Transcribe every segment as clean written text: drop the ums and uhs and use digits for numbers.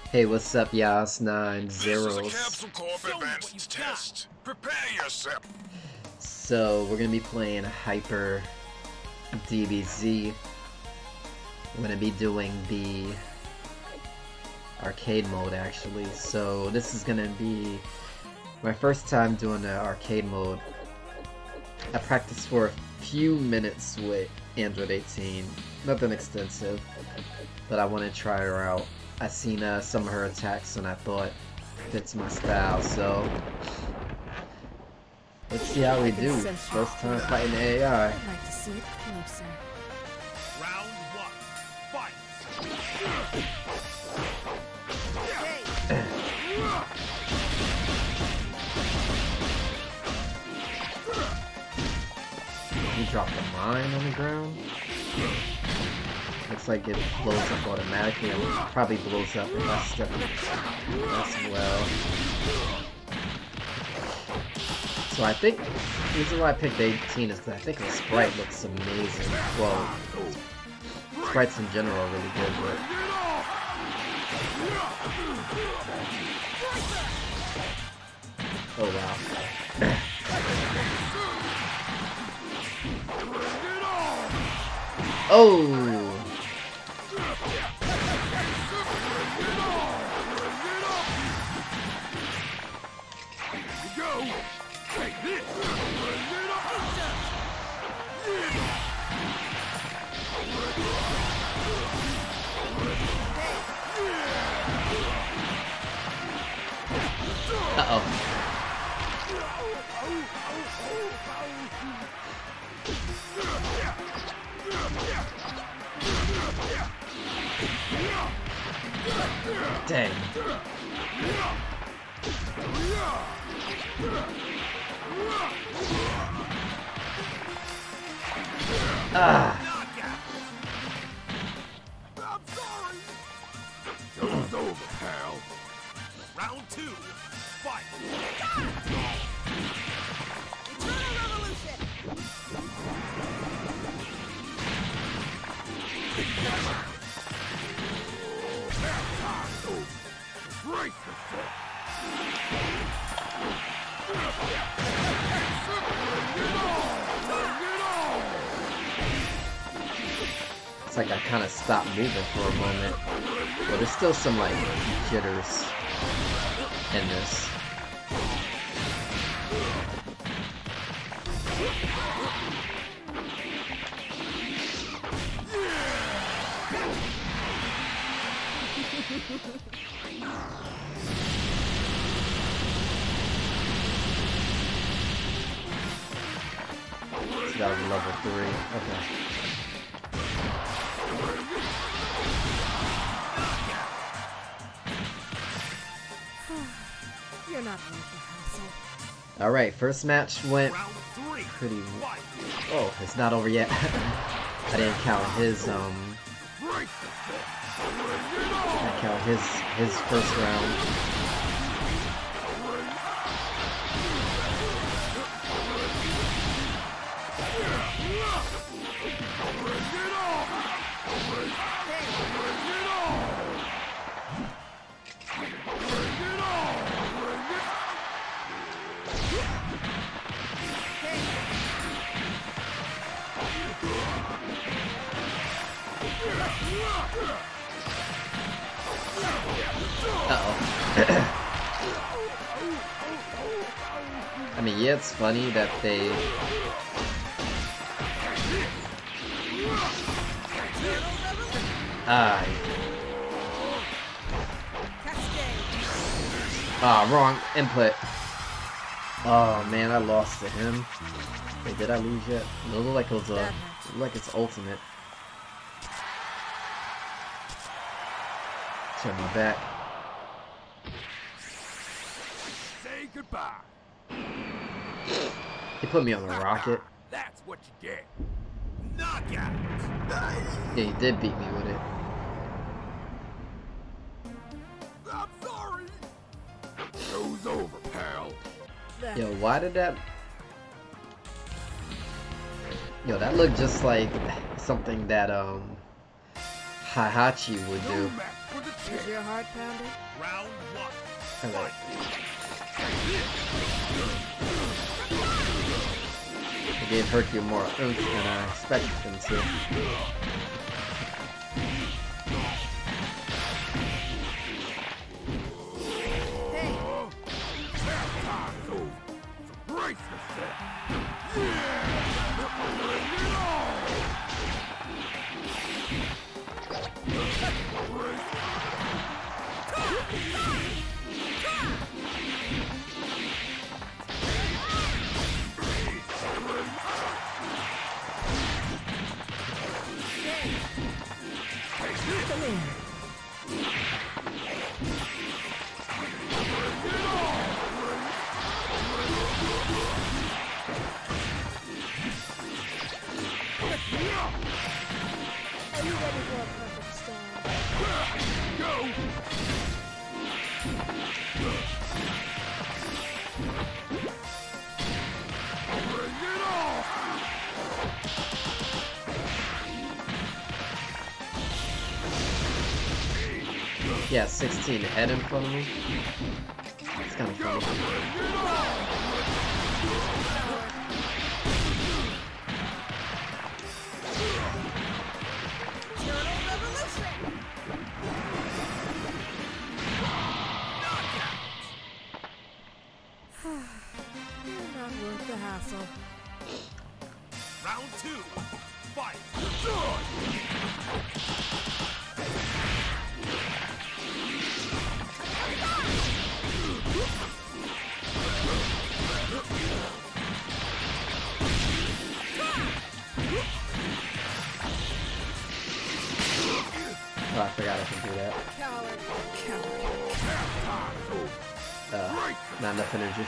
Hey, what's up, Yas? 9 zeros. This is a Capsule Corp advanced test. Prepare yourself. So we're gonna be playing Hyper DBZ. I'm gonna be doing the arcade mode actually. So this is gonna be my first time doing the arcade mode. I practiced for a few minutes with Android 18, nothing extensive, but I want to try her out. I seen some of her attacks and I thought fits my style, so let's see how we do. First time fighting the AI. I'd like to see it closer. Round one, fight! He dropped a mine on the ground. Looks like it blows up automatically. It probably blows up if I step as well. So I think the reason why I picked 18 is because I think the sprite looks amazing. Well, sprites in general are really good, but oh wow. Oh! Uh-oh. Dang. Ah. I'm sorry. Show's over, pal. Round two, fight! Right. It's like I kind of stopped moving for a moment. But there's still some like jitters in this. So that was level 3. Okay. You're not worth the hassle. Alright, first match went Round three, pretty... fight! Oh, it's not over yet. I didn't count his, I count his first round. Uh-oh. I mean, yeah, it's funny that they... wrong input. Oh man, I lost to him. Wait, did I lose yet? No, it looked like it was like it's ultimate. Turn my back. Say goodbye. He put me on the rocket. That's what you get. Knockout. Yeah, he did beat me with it. I'm sorry. Show's over, pal. Yo, why did that... Yo, that looked just like something that, Heihachi would do. Is your heart pounding? Round 1. Hello. It gave Hercule more oomph than I expected him to. Are you ready for a perfect storm? Yeah, 16 head in front of me. It's kind of funny. You're not worth the hassle. Round 2. Fight. Oh, I forgot I can do that. Coward. Not enough energy.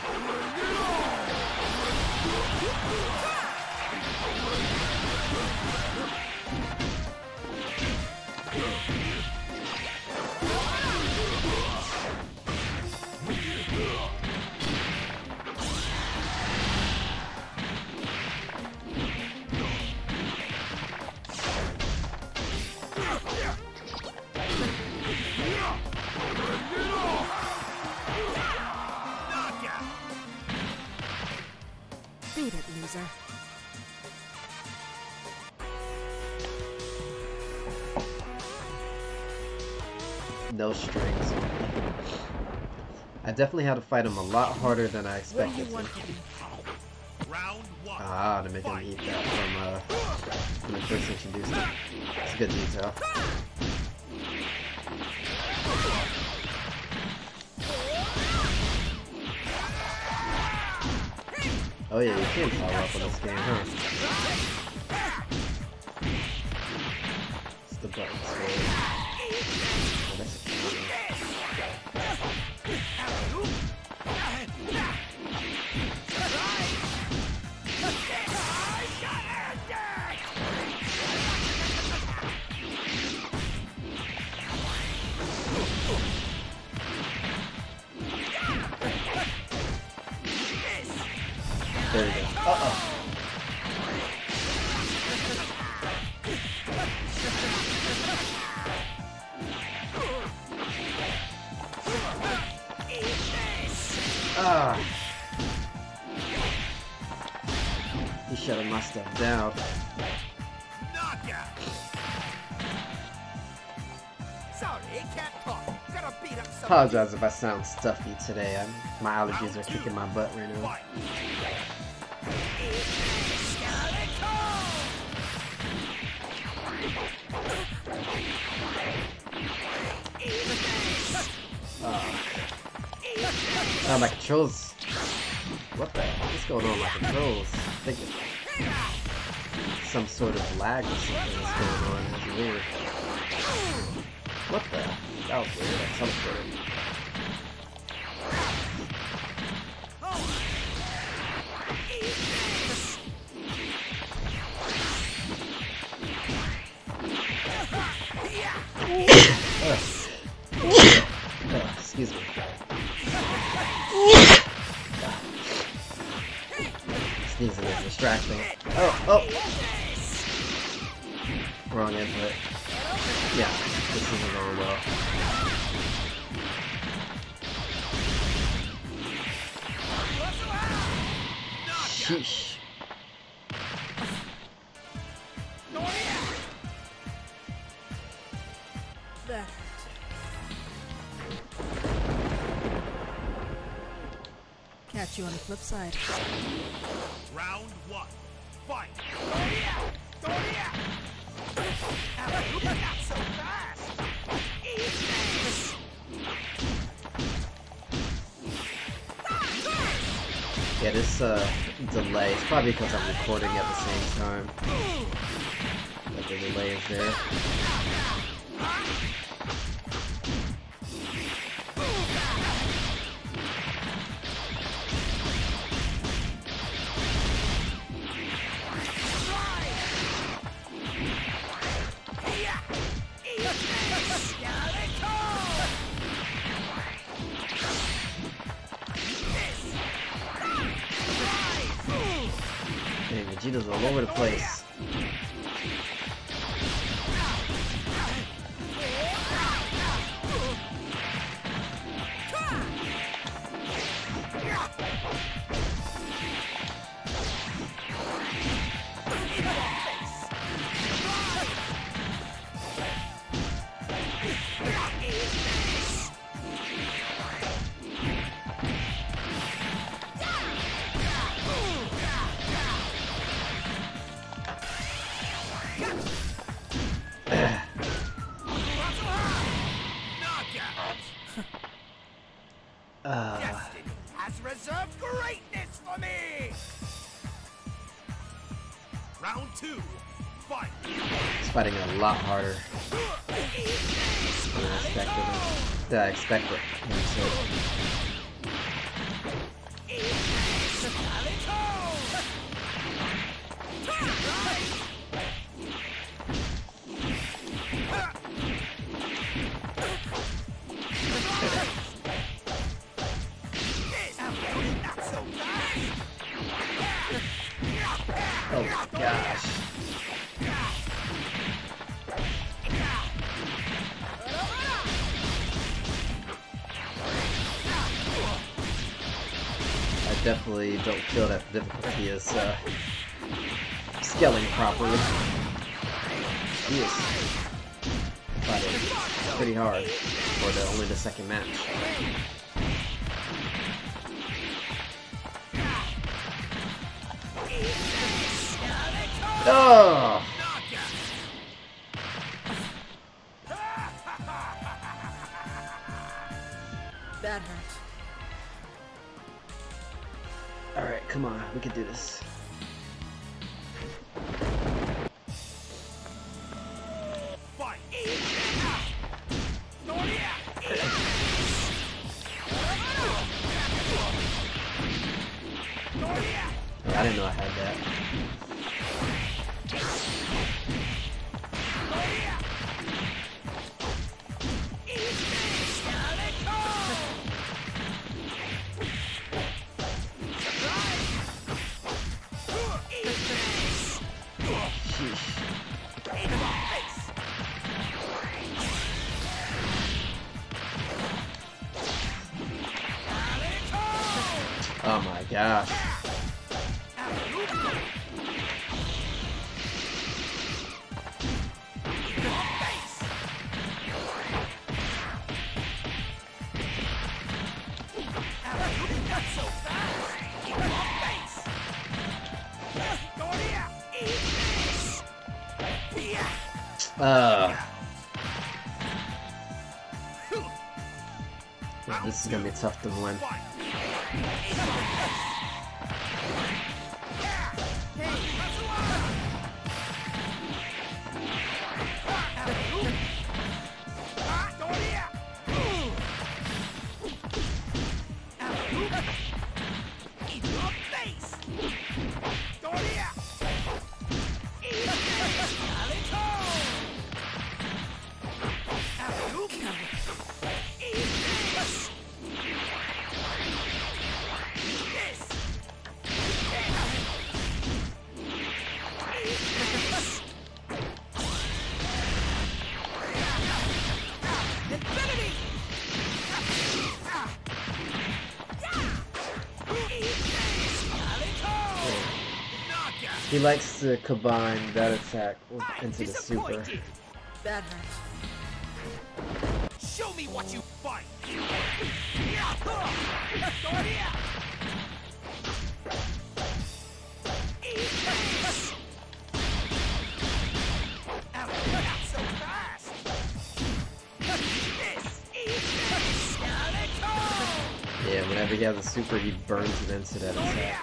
Beat it, loser. No strings. I definitely had to fight him a lot harder than I What do expected you to. want from me? Round 1. Ah, to make him eat that from when he first introduced it. It's a good detail. Oh yeah, you can power up in this game, huh? It's the buttons for it. Oh, that's a counter. There we go. Uh-oh. Ah. He shut my stuff down. Knockout. Sorry, can't talk. Gotta beat up some. Apologize if I sound stuffy today. My allergies are kicking my butt right now. Fight. Oh, my controls. What the heck is going on with my controls? I think it's some sort of lag or something that's going on. It's weird. What the? That was weird. That's some sort of. Excuse me. Sneezing is distracting. Oh, oh! Wrong input. Yeah, this isn't going well. Sheesh. That hurt. Catch you on the flip side. Round one. Fight. Not so fast. Yeah, this delay is probably because I'm recording at the same time. But the delay is there. Dang, Vegeta's all over the place. Destiny has reserved greatness for me. Round two. Fight. It's fighting a lot harder than I expected. Oh my gosh. I definitely don't feel that the difficulty is scaling properly. He is fighting pretty hard for only the second match. Oh! That hurt. Alright, come on, we can do this. Fight. I didn't know I had that. Oh my gosh. This is gonna be tough to win. This He likes to combine that attack into the super. That hurt. Show me what you fight. Not so fast. Yeah, whenever he has a super, he burns it into that attack.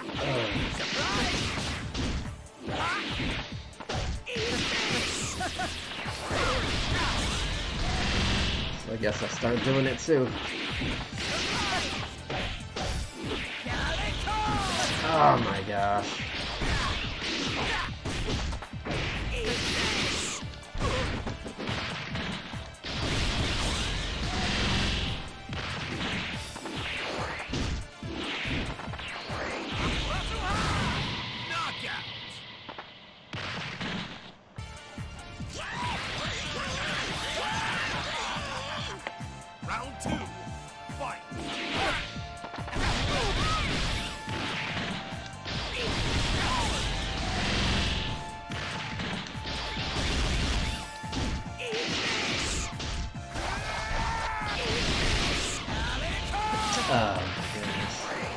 So I guess I'll start doing it too. Oh my gosh. Round 2, fight! Oh my goodness.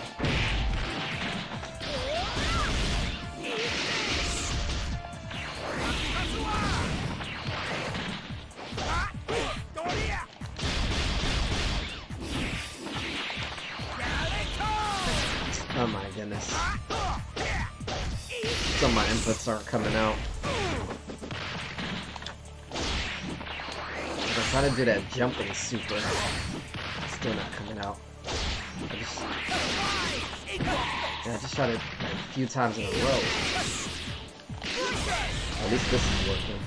Oh my goodness. Some of my inputs aren't coming out. I'm trying to do that jumping super. It's still not coming out. I just tried it like a few times in a row. At least this is working.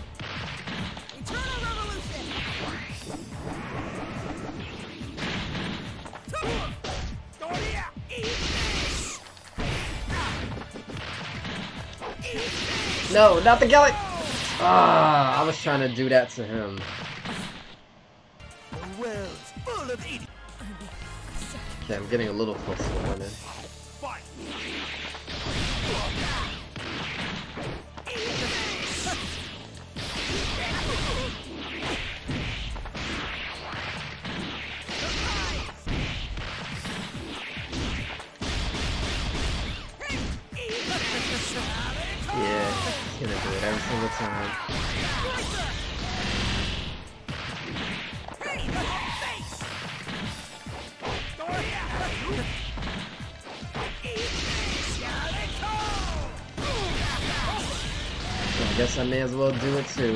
No, not the Gallic! Ah, I was trying to do that to him. The world's full of idiots. Okay, I'm getting a little close to winning. Fight! Yeah, he's gonna do it every single time. So I guess I may as well do it too.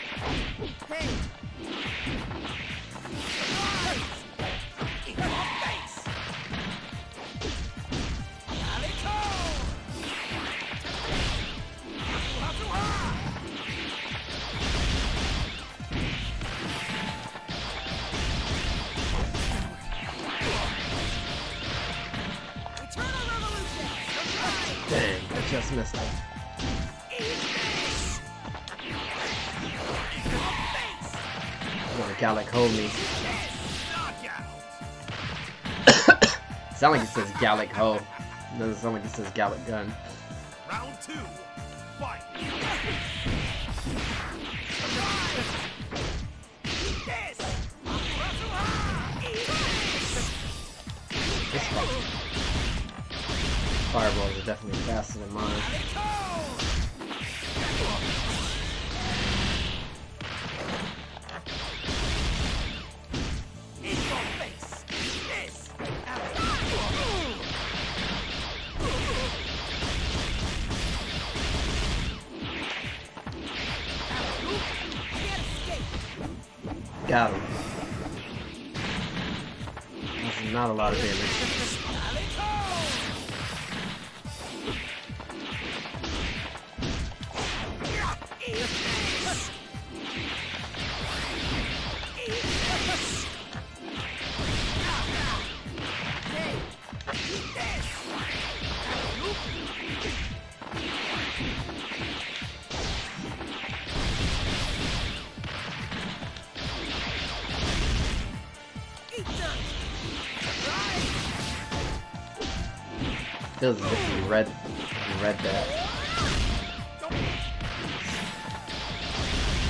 Dang, I just missed him. Come on, Gallic, hold me. Sound like it says Gallic Ho. It doesn't sound like it says Gallic Gun. Round 2, fight! This fireballs are definitely faster than mine. Got him. That's not a lot of damage. Feels as if you read that.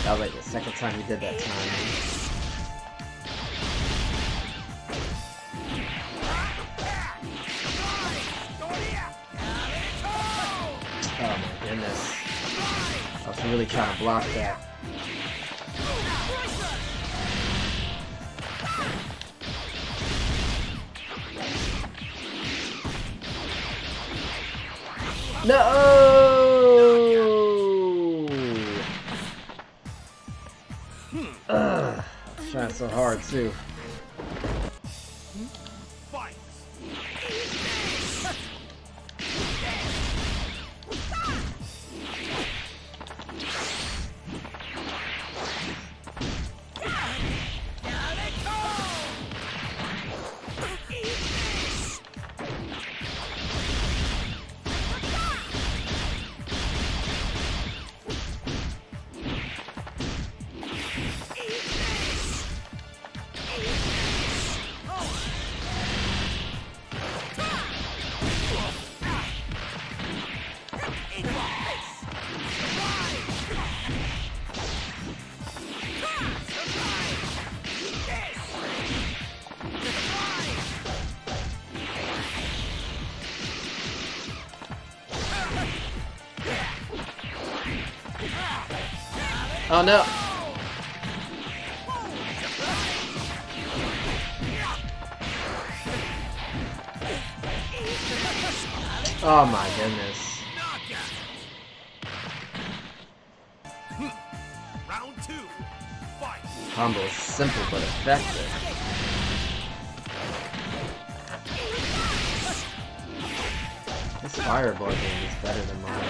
That was like the second time he did that time. Oh my goodness. I was really trying to block that. No! Ugh. I'm trying so hard too. Oh no! Oh my goodness. Round 2. Fight. Combo is simple but effective. This fireball game is better than mine.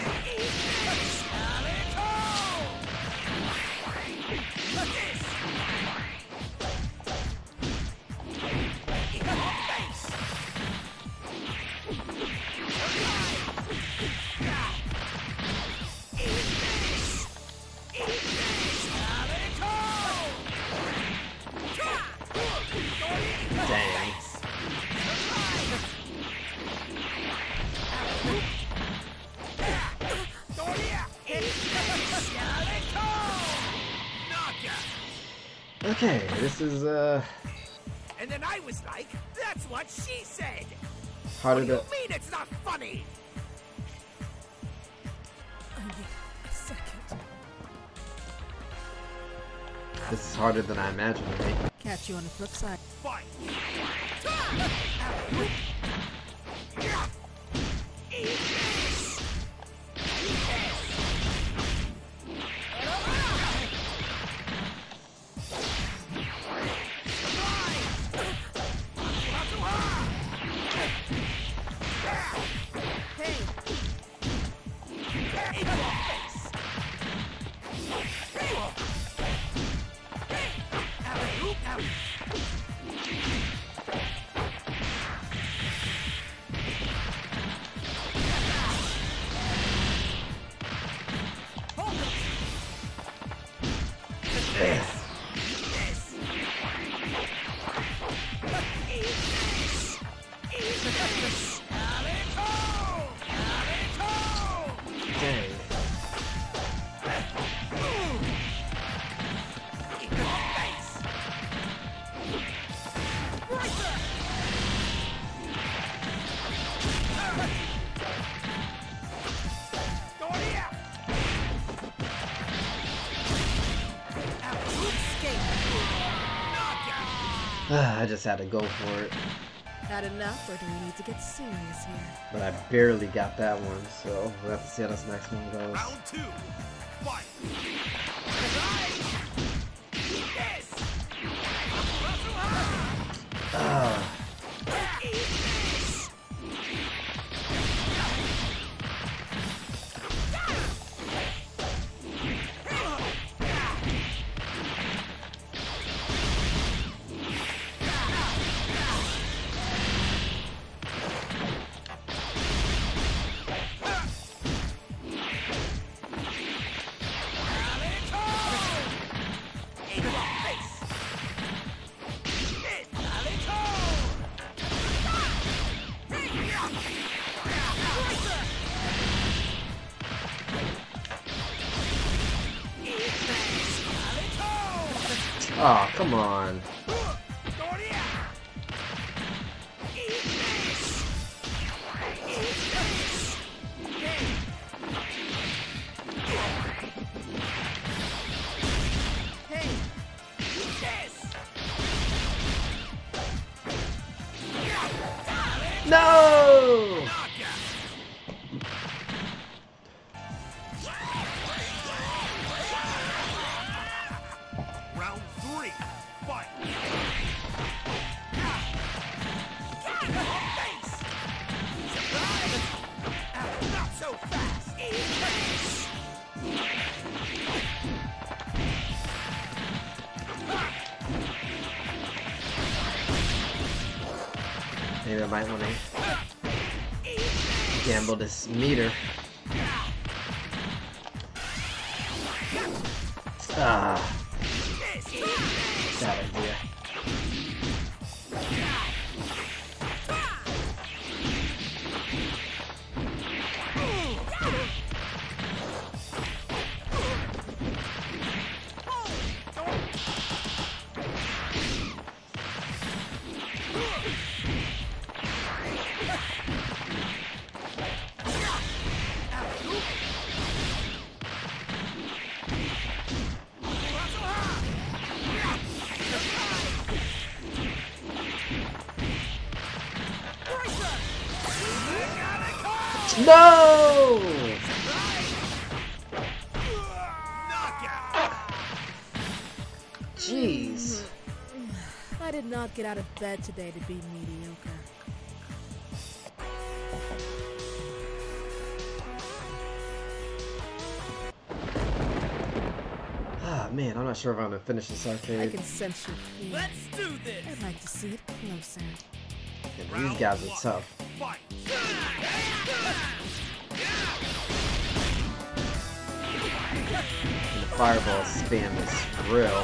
Dang. Okay, this is And then I was like, that's what she said. harder What do you to. mean it's not funny? I need a second. This is harder than I imagined, right? Catch you on the flip side. Fight. Dang. I just had to go for it. Not enough, or do we need to get serious here? But I barely got that one, so we'll have to see how this next one goes. Round 2. Fight. Oh, come on. No! Round 3, fight! Surprise! Not so fast! Maybe I might want to gamble this meter. Ah, bad idea. No! Jeez. I did not get out of bed today to be mediocre. Ah, man, I'm not sure if I'm gonna finish this I arcade. can sense your fear. Let's do this! I'd like to see it closer. Yeah, these guys are tough. Fight! And the fireball spam is real.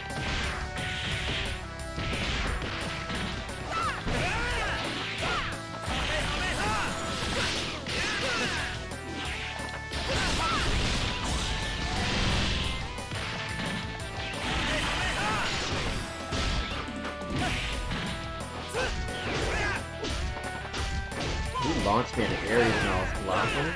He launched me in an area when I was blocking.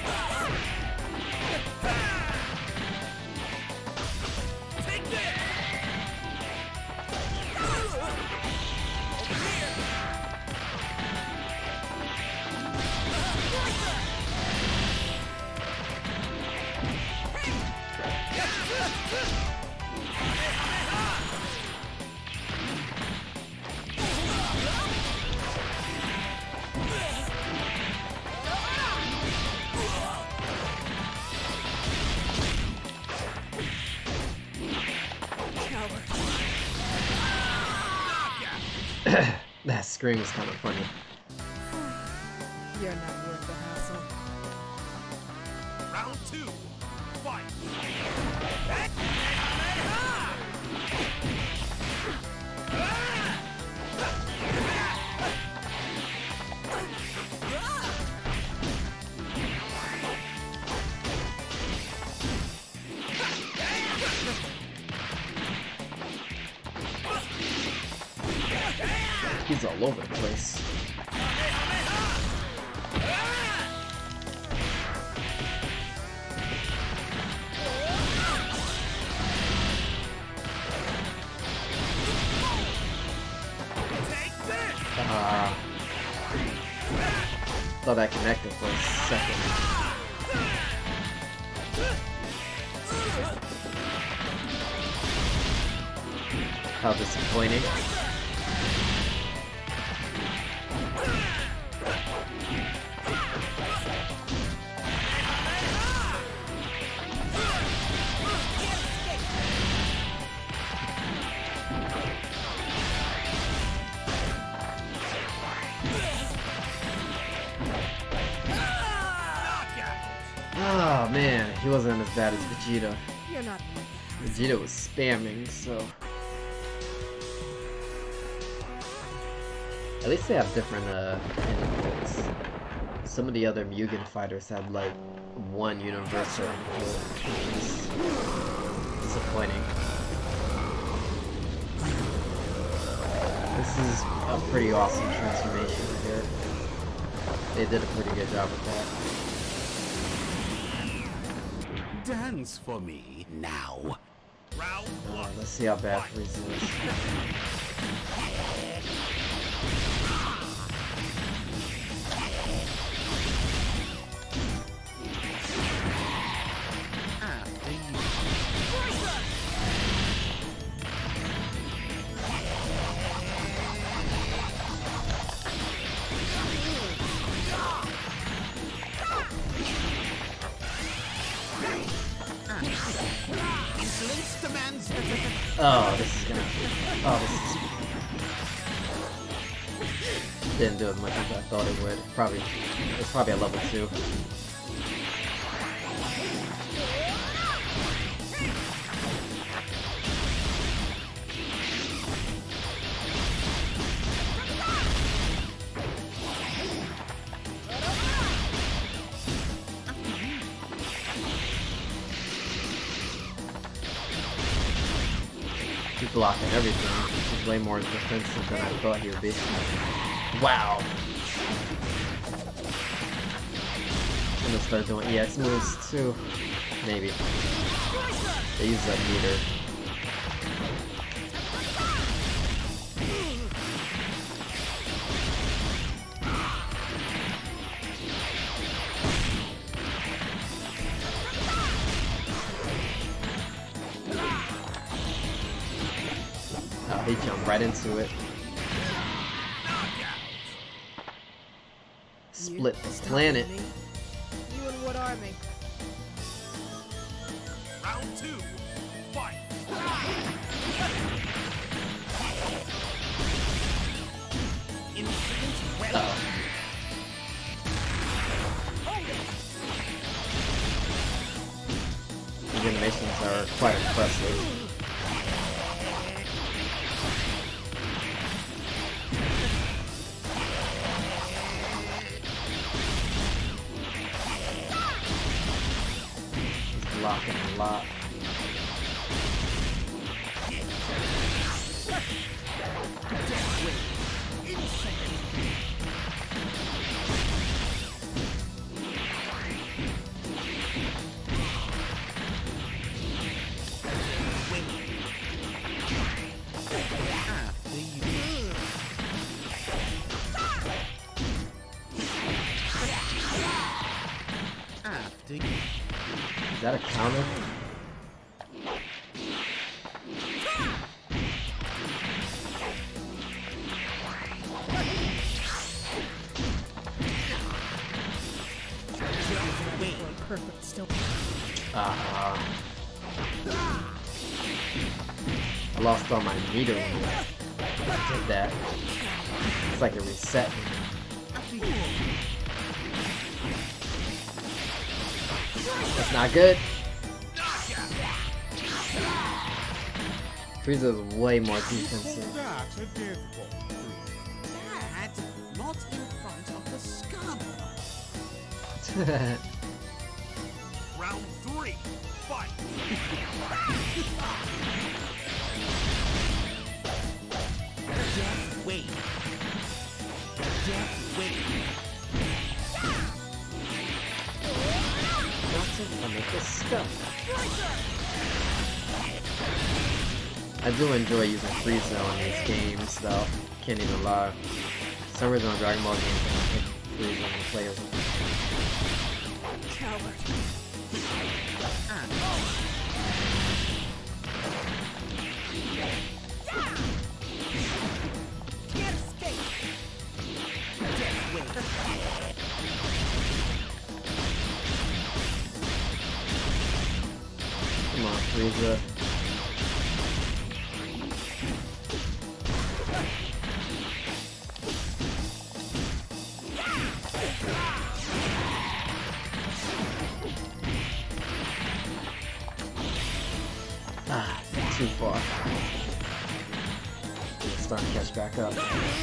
That scream was kind of funny. You're not worth the hassle. Round 2, fight! He's all over the place. Thought that connected for a second. How disappointing. Oh man, he wasn't as bad as Vegeta. You're not worth Vegeta was spamming, so... At least they have different inputs. Some of the other Mugen fighters had like one universal input, which is disappointing. This is a pretty awesome transformation here. They did a pretty good job with that. Dance for me now. Round one. Let's see how bad Frieza is. Oh, this is gonna. Oh, this is. Didn't do as much as I thought it would. It's probably a level 2. Blocking everything, which is way more defensive than I thought he would be. Wow! I'm gonna start doing EX moves too. Maybe. They use that meter. He jumped right into it. Split the planet. You and what army? Round 2. Fight. Uh-oh. These animations are quite impressive. Blocking a lot. Is that a counter? Perfect still. I lost all my meter when I did that. It's like it reset me. That's not good. Frieza is way more defensive. That's a difficult. Dad, not in front of the scum. Round 3. Fight. Just wait. Just wait. I do enjoy using Frieza on these games, though. Can't even lie. For some reason on Dragon Ball games, I pick Frieza when I play as him. Coward. Can't escape. Just wait. Come on, Frieza. Ah, too far. It's starting to catch back up.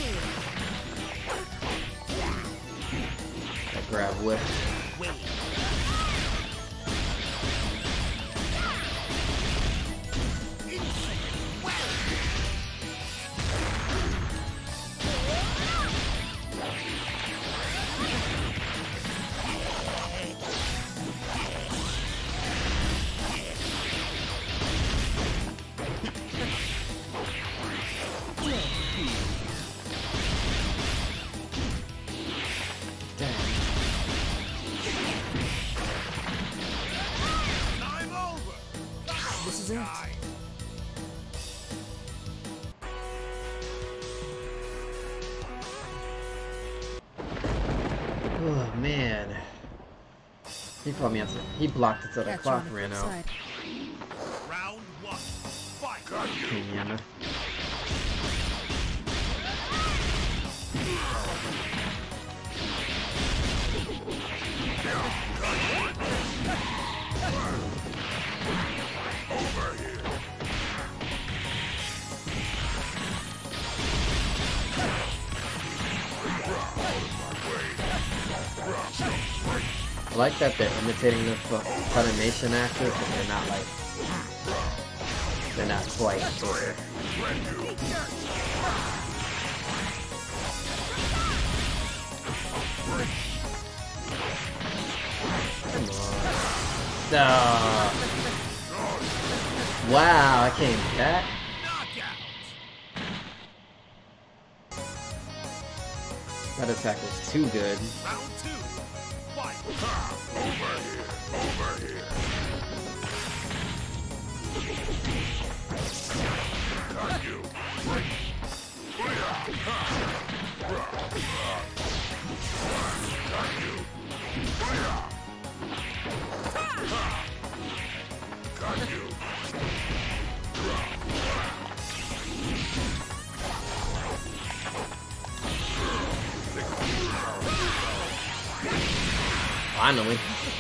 That grab whip. Oh man. He called me answer. He blocked it till the Catch clock on the ran flip out. side. Round one. Fight. Damn. Over here. I like that they're imitating the Funimation actors, but they're not quite there. Come on. No. Wow, I came back. That attack was too good. Round two. Fight. Over here. Over here. Got you. Got you. Got you. Finally.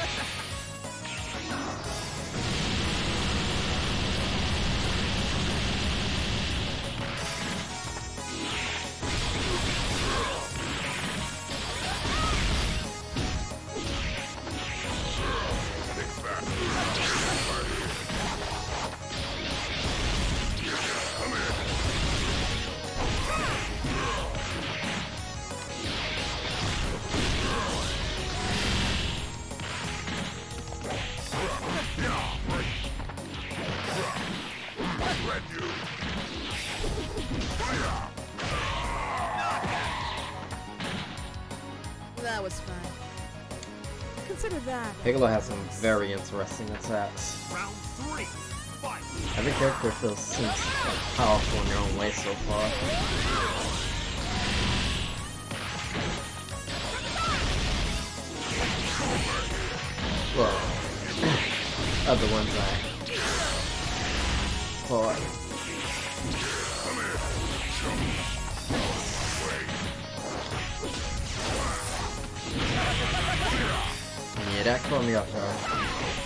That was fun. Consider that. Piccolo has some very interesting attacks. Round three. Fight. Every character seems like powerful in their own way so far. Well, of the ones I fought. Yeah, that caught me off guard.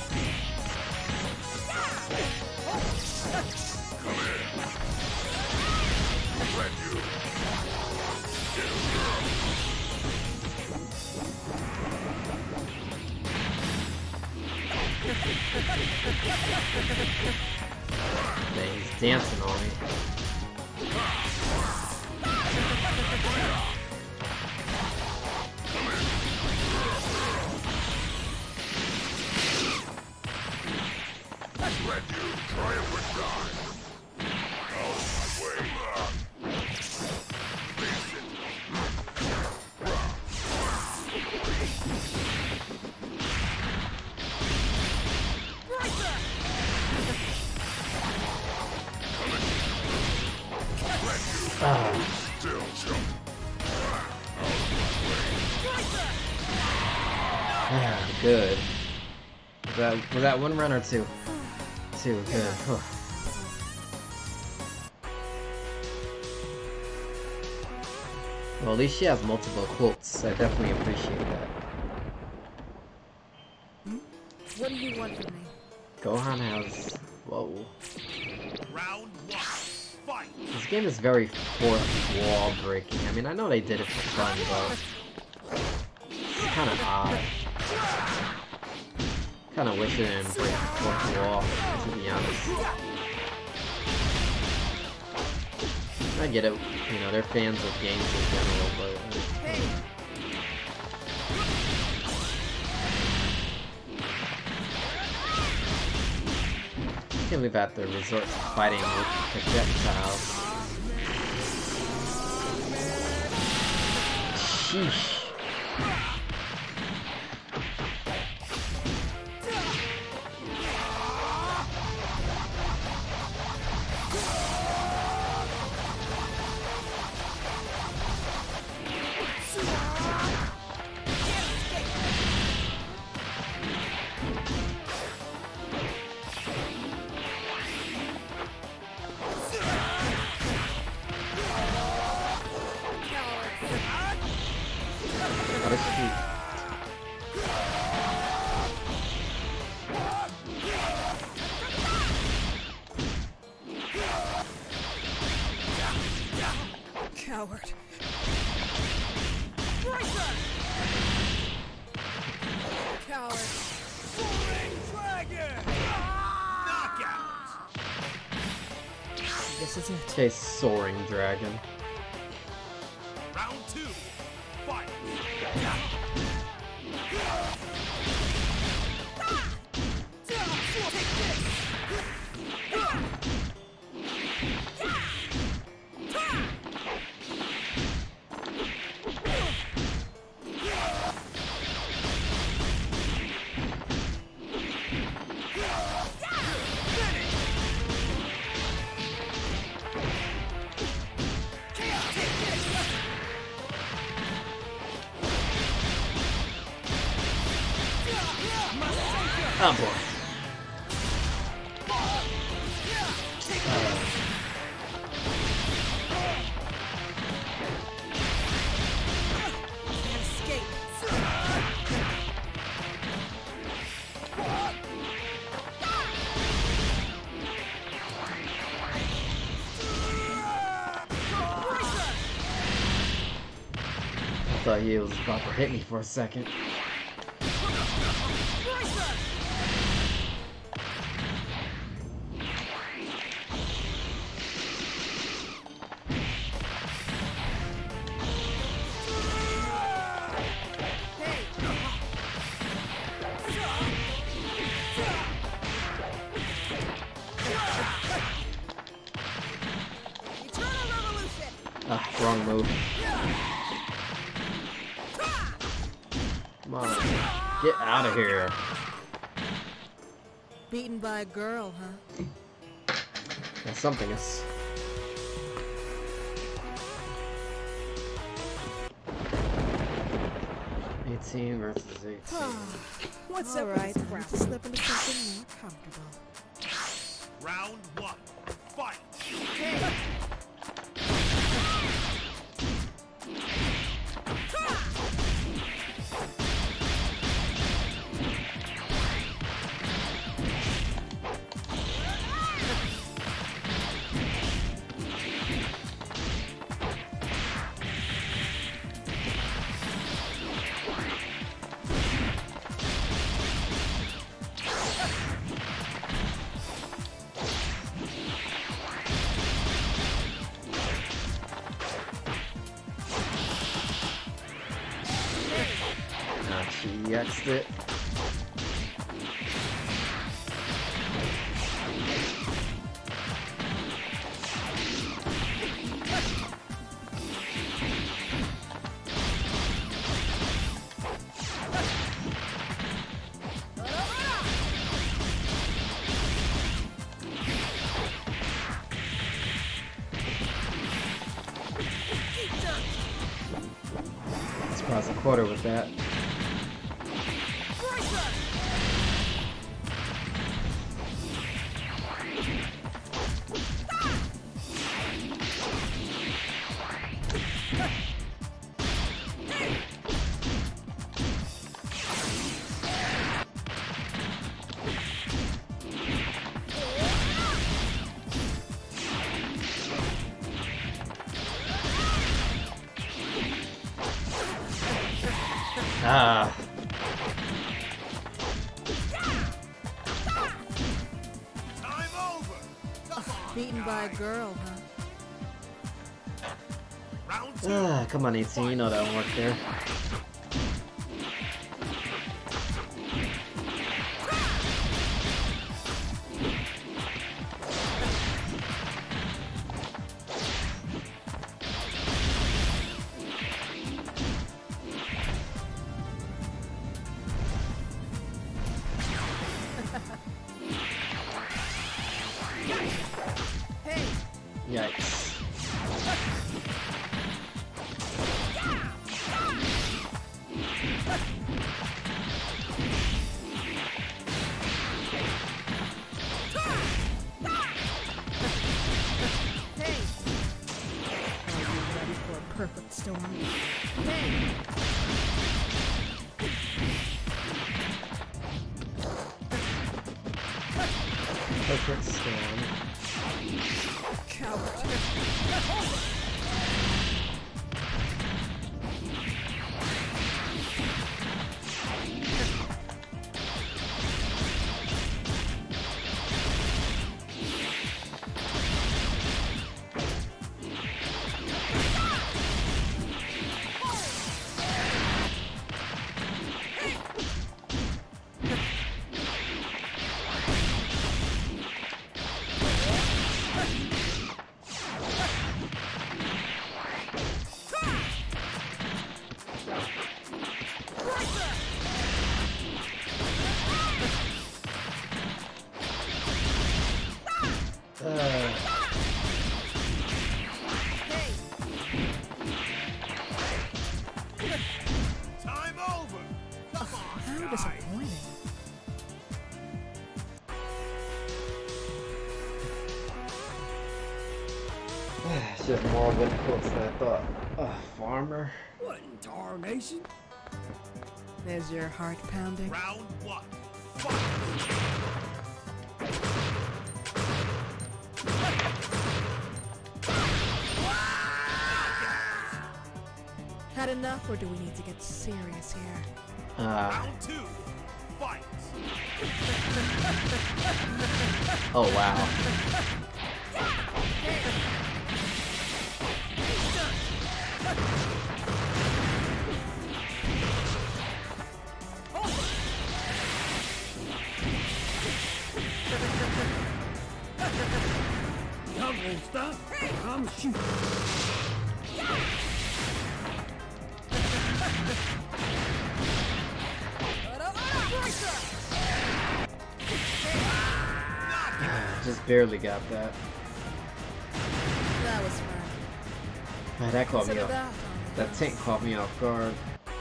Man, he's dancing on me. Good. Was that one run or two? Two, good. Whew. Well, at least she has multiple quotes. I definitely appreciate that. What do you want from me? Gohan has... Whoa. Round one. Fight. This game is very fourth wall breaking. I mean, I know they did it for fun, but... it's kind of odd. Kind of wish it didn't break the fourth wall, to be honest. I get it, you know, they're fans of games in general, but... I can't believe that the resort to fighting with projectiles. Sheesh. What a shoot. Coward. Coward. Soaring Dragon! Knockout! This is it. Okay, soaring dragon. Round 2. Fight! Oh boy. I thought he was about to hit me for a second. Ah, wrong move. Come on, get out of here. Beaten by a girl, huh? Yeah, something is. $18 versus 18. What's all right? I need to slip into something more comfortable. Round 1. Fight! She X'd it. Surprised a quarter with that. Ah. Time over! Beaten by a girl, huh? Round 2. Ah, come on, 18. You know that won't work there. Yikes. perfect storm. Perfect storm. Coward. Time over. Come on, How guys. disappointing. Shit, more good quotes than I thought. Farmer. What in tarnation? There's your heart pounding. Round one. Fight. Had enough, or do we need to get serious here? Round two. Fight. Oh wow. Y'all won't stop. I'm shooting. Just barely got that. That was fun. Man, that caught me Consider off. that on the That list. tank caught me off guard.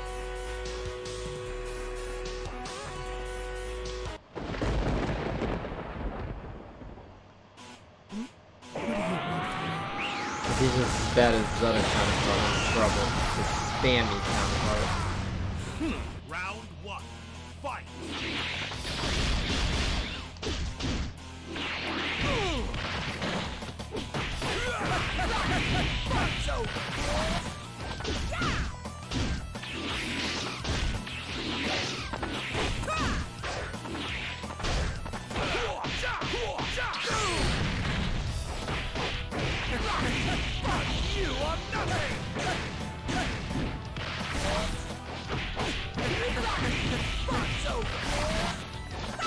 If he's just as bad as his other counterpart, I'm in trouble. His spammy counterpart. Round one. Fight. Fight's over. You are nothing! Fight's over!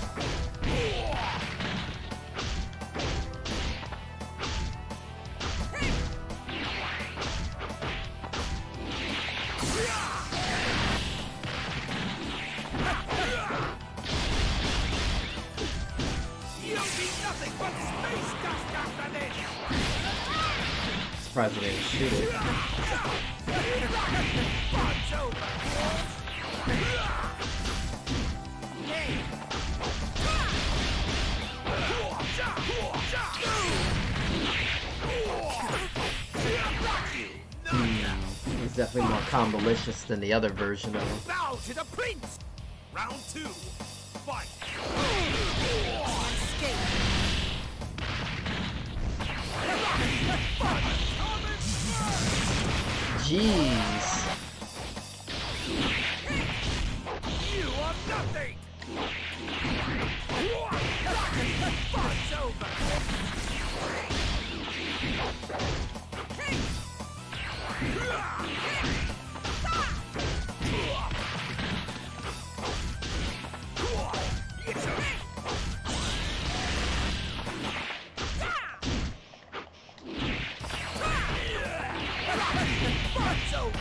You'll be nothing but space dust after this! Surprised he didn't shoot it. Fight's over! He's definitely more combolicious than the other version of him. Bow to the prince! Round two. Fight! Jeez. You are nothing! Fight's over! Fight's over!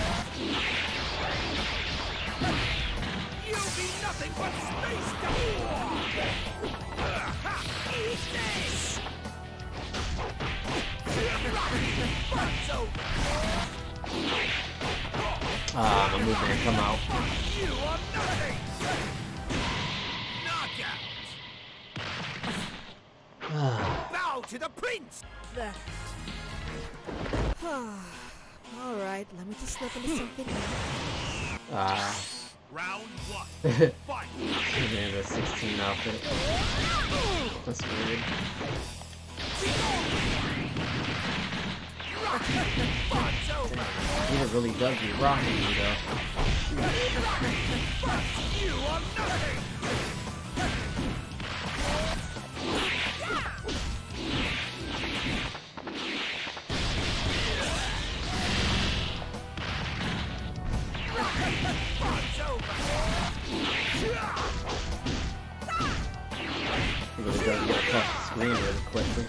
You'll be nothing but space dust! Eat this! Fight's over! Ah, my move didn't come out. You are nothing! Knockout! Bow to the prince! That. Alright, let me just slip into something new. Ah. Round 1. Fight! Man, the 16 outfit. That's weird. Damn, it really does be rocking me though. You are nothing! It really does get across the screen really quickly.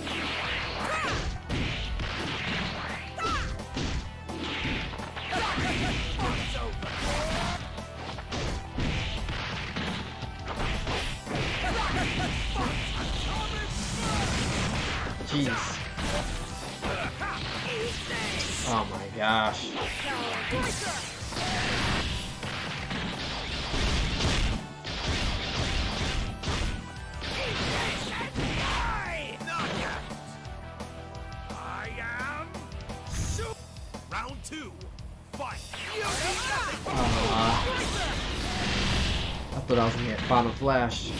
Jeez. Oh my gosh. Round 2. Fight! I thought I was gonna get Final Flash.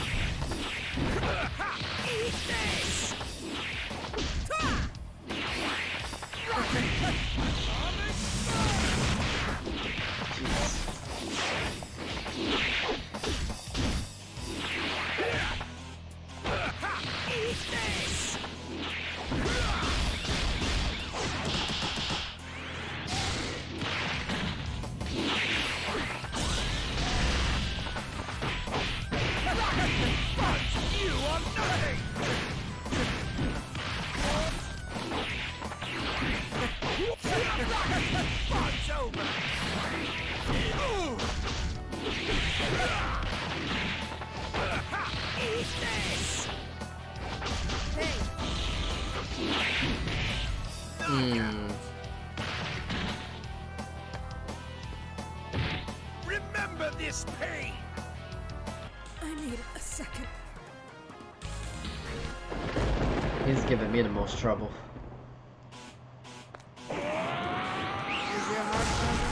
Remember this pain! I need a second. He's giving me the most trouble. Is your heart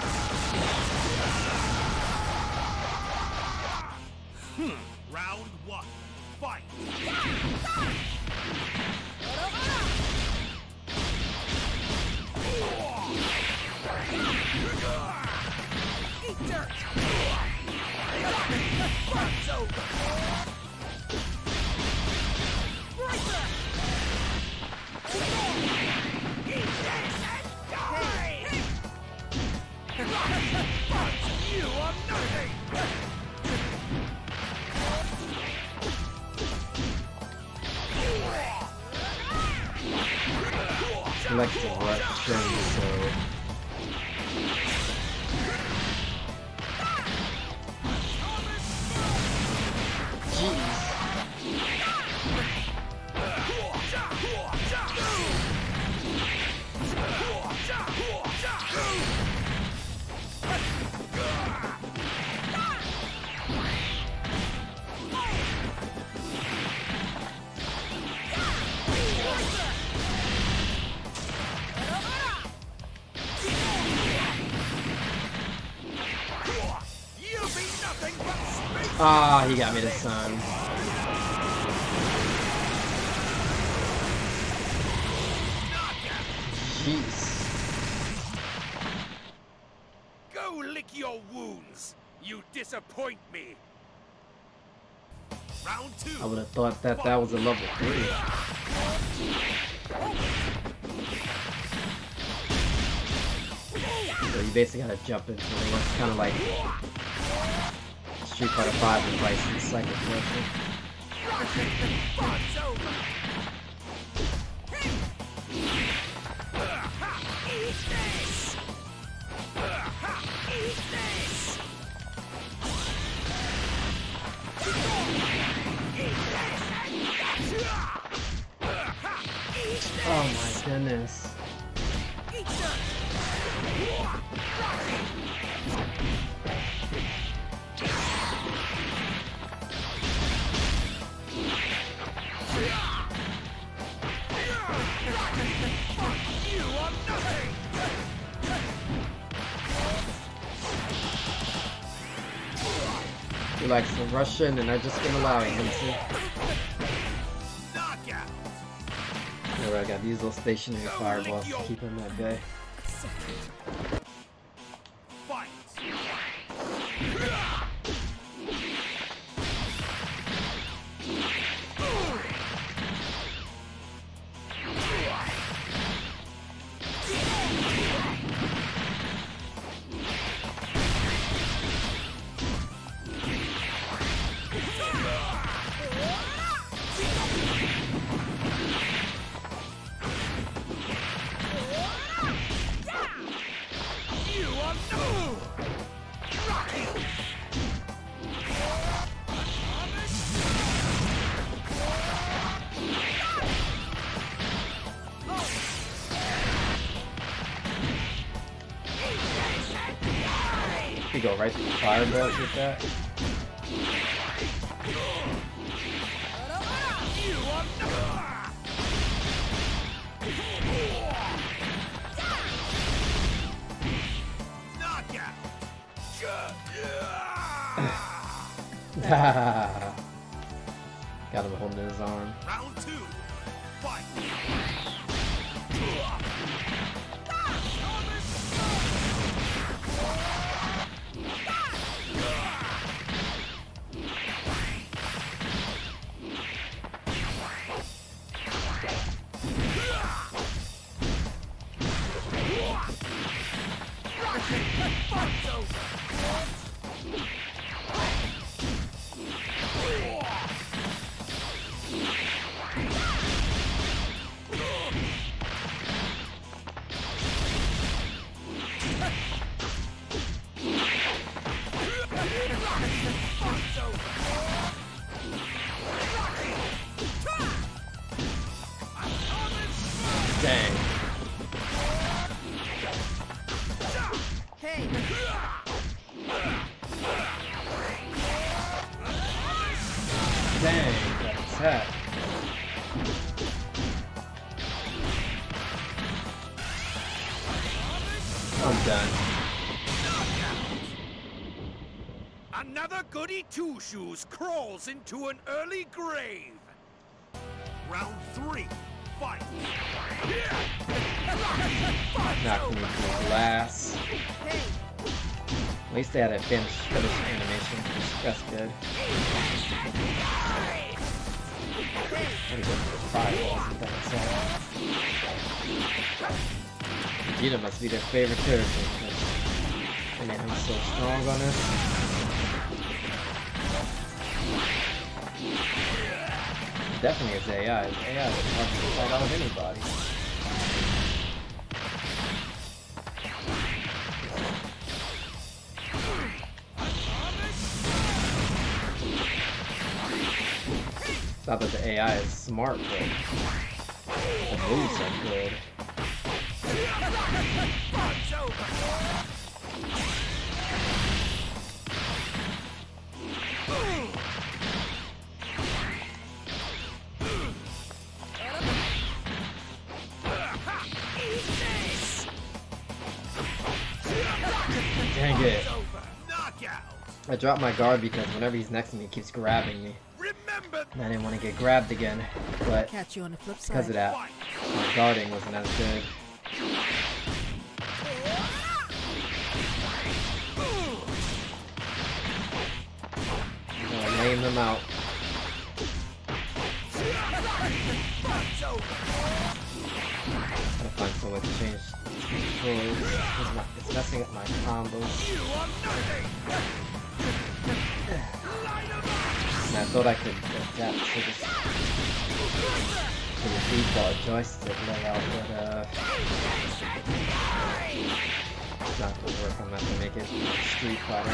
Round 1. Fight! Eat dirt! Fight's over! Right there! Eat this and die! You are nothing! Selective rush, so ah, he got me this time. Jeez. Go lick your wounds! You disappoint me! Round 2. I would have thought that that was a level 3. So you basically gotta jump into it. It's kind of like Street Fighter 5 with Bison's second portion. Fight's over! Eat this! Eat this! Oh my goodness. You are nothing! likes to rush in, and I've just been allowing him to. Knockout. Alright, I got these little stationary fireballs to keep him at bay. Fight. You go right through the fireballs with that. Got him holding his arm. Round 2. Fight. Dang. Hey, Dang, that attack. I'm done. Another goody two-shoes crawls into an early grave. Round 3. Fight. Knocked me through the glass. hey, At least they had a finish animation. That's good. Gotta go for the fireballs and things. Vegeta must be their favorite character because they made him so strong on this. Definitely his AI. His AI is hard to fight out of anybody. It's not that the AI is smart, but the moves are good. Dang it. Knockout. I dropped my guard because whenever he's next to me, he keeps grabbing me. Remember. And I didn't want to get grabbed again, but catch you on the flip side. because of that, my guarding wasn't as good. So I named them out. Gotta find some way to change controls. It's messing up my combos. And I thought I could adapt to the default joystick layout, but it's not gonna work. I'm gonna have to make it Street Fighter.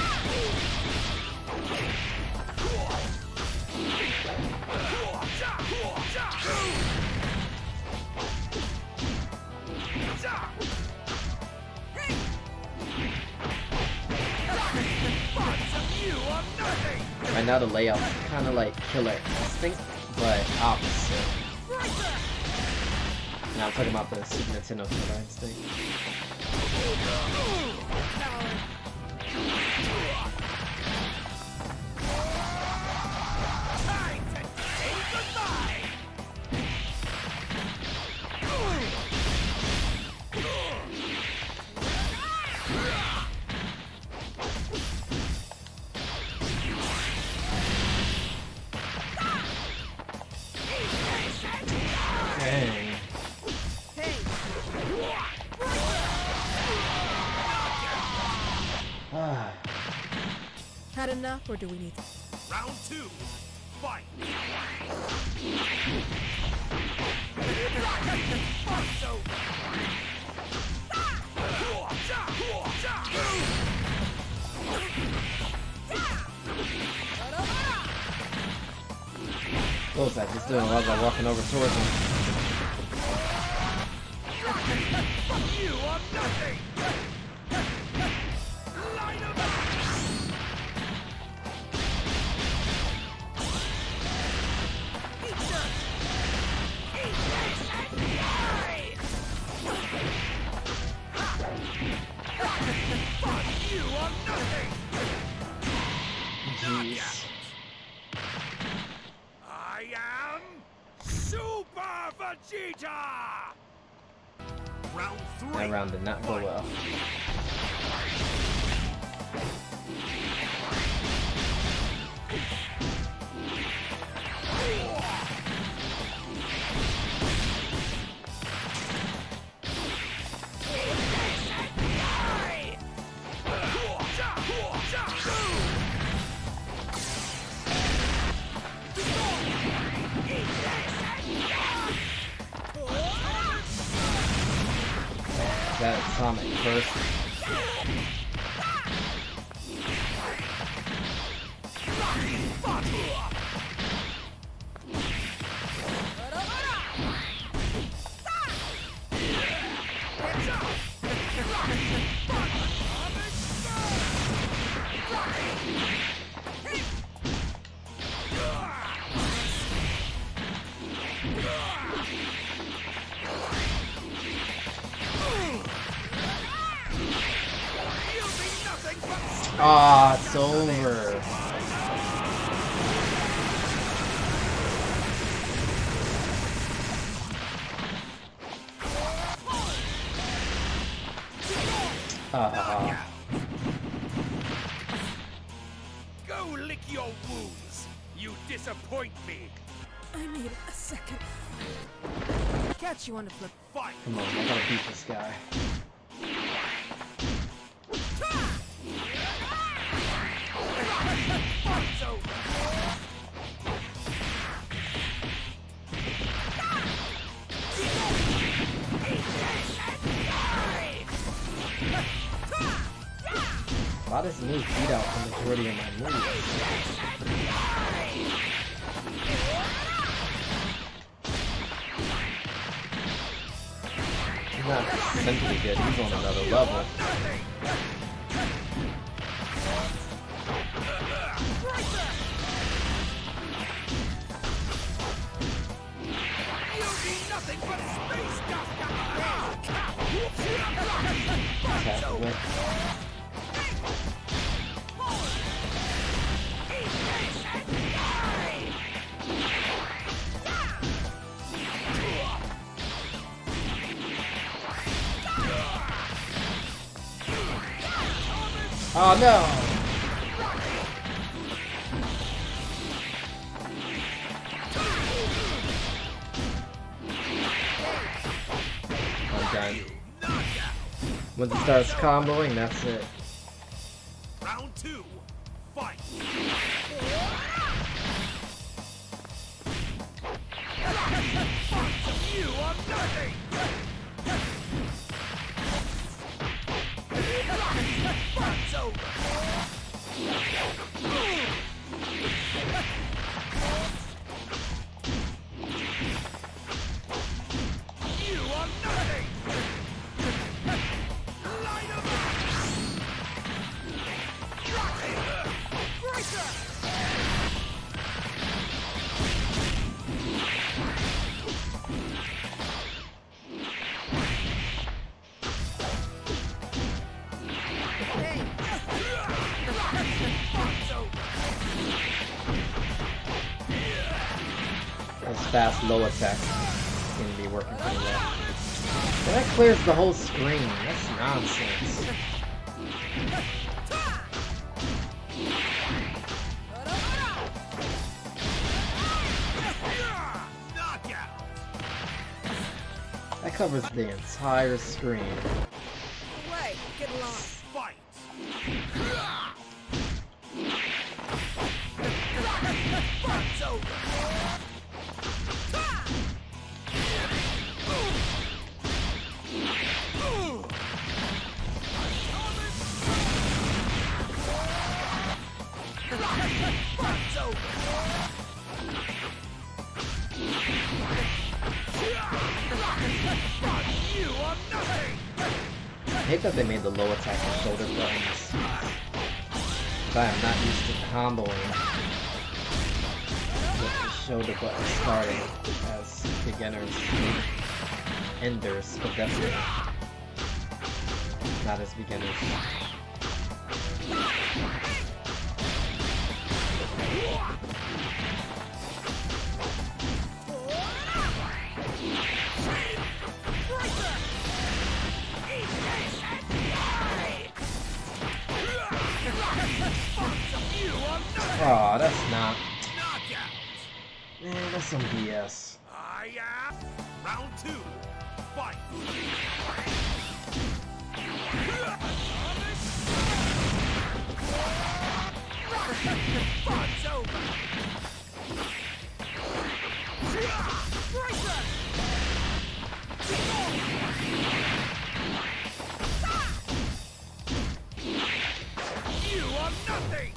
Right now the layout's kind of like Killer Instinct, but opposite. Now I'm talking about the Super Nintendo Killer Instinct. Dang. Ah. Had enough, or do we need... Round 2. Fight. What was I just doing while I was walking over towards him? You are nothing. Line of you are nothing. Jeez. I am Super Vegeta. Round 3. That round did not go well. That atomic first. Ah, it's over. Go lick your wounds. You disappoint me. I need a second. Catch you on the flip. Fight. Come on, I gotta beat this guy. Fight's over. Why does move beat out the majority of my moves? He's not simply good, he's on another level. Nothing but space dust. Oh no! I'm done. Once it starts comboing, that's it. Round 2. Fight. You are nothing. Fight's over. You are nothing. Line of Those fast low attacks seem to be working pretty well. And that clears the whole screen. That's nonsense. Knockout! That covers the entire screen. Away, get along. Fight! Fight's over! Fight's over! You are nothing! I hate that they made the low attack and shoulder buttons. But I am not used to comboing with the shoulder button starting as beginners. Enders, but definitely not as beginners. Aw, that's not. Knockout! Man, that's some BS. I am round 2. Fight! Fight's over! You are nothing!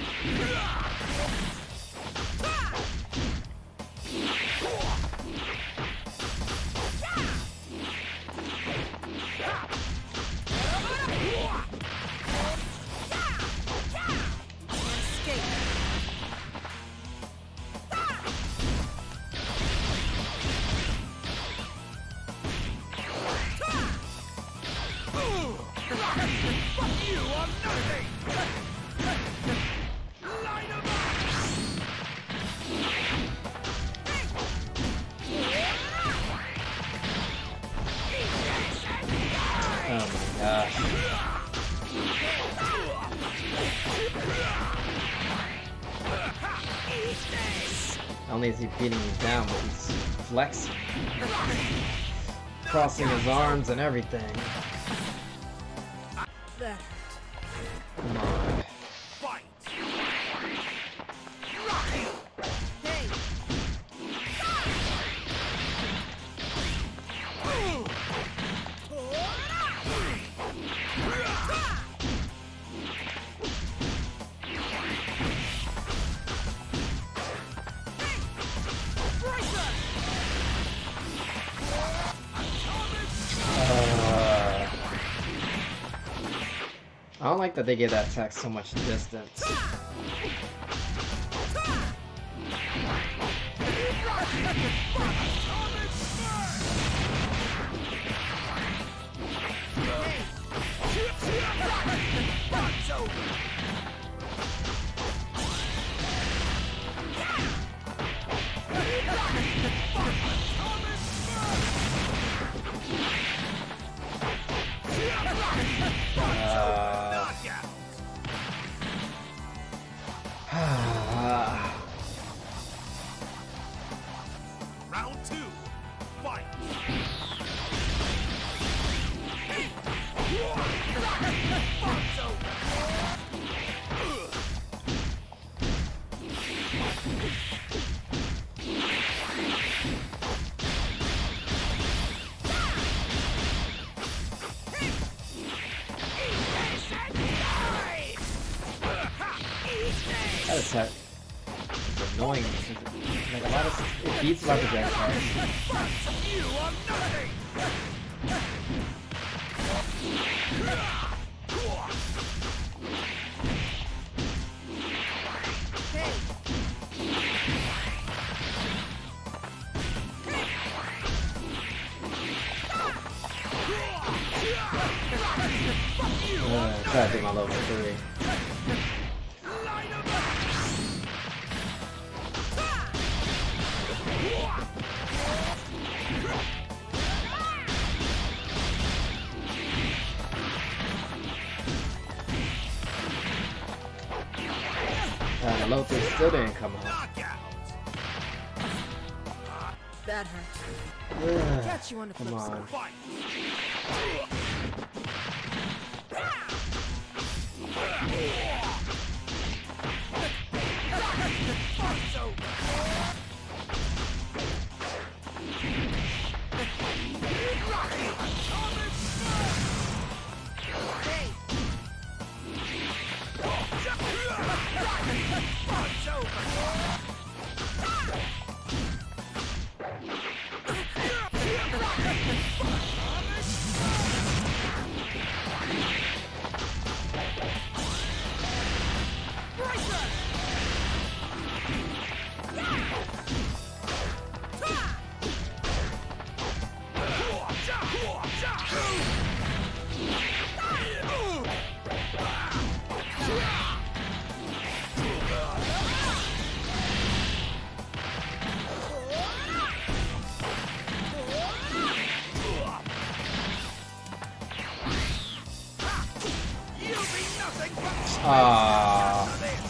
Escape. You are nothing! Line 'em Oh my gosh. Not only is he beating me down, but he's flexing. Crossing his arms and everything. That Come on. Fight! Hey, I don't like that they gave that attack so much distance. Fight's over! Knockout! Round 2. Fight! Fight's over! That attack is annoying. Like a lot of it beats a lot of attacks. You are nothing! hey, Try to do my level 3. Lothar still didn't come out. Knockout. That hurts. Ugh, Catch you on the come flip side. on. Fight. Fight's over. Fight's over. Ah.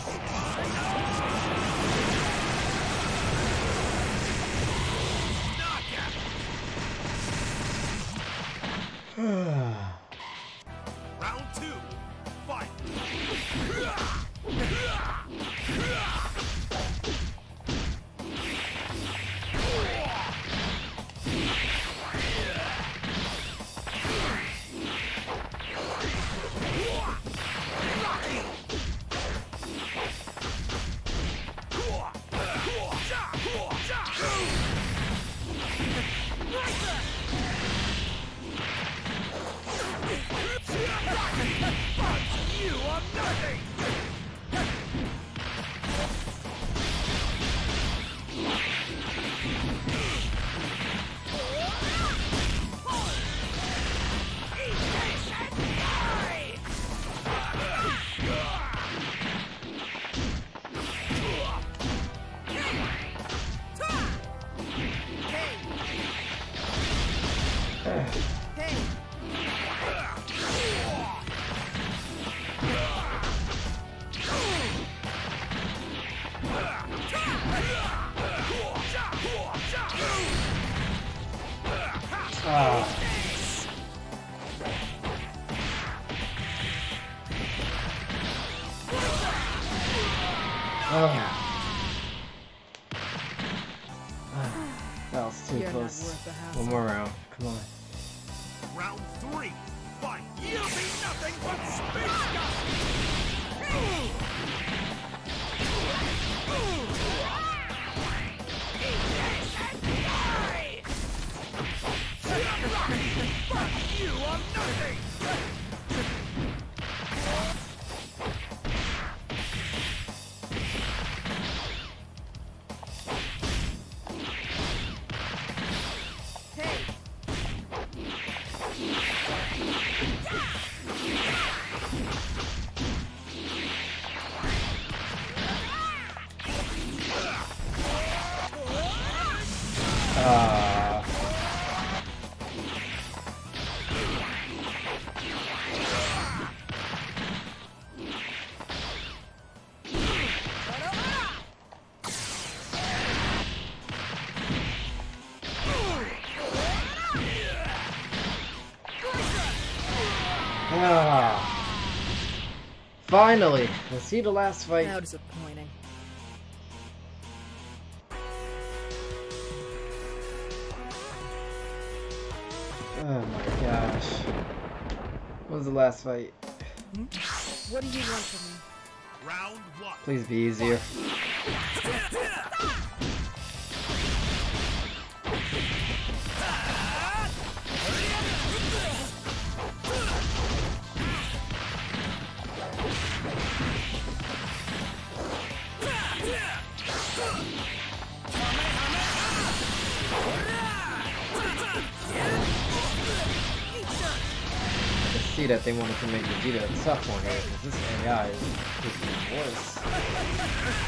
Round 2. Fight. You are nothing! Ah. That was too You're not close. worth the hassle. One more round. Come on. Round 3. Fight. You'll be nothing but space dust! You are nothing! Ah. Ah. Finally! Was he the last fight? How disappointing. Oh my gosh. What was the last fight? What do you want from me? Round 1. Please be easier. See that they wanted to make Vegeta a tough one here, because this AI is even worse.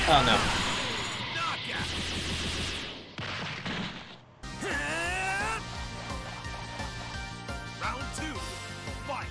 Oh no. Knockout. Round 2. Fight.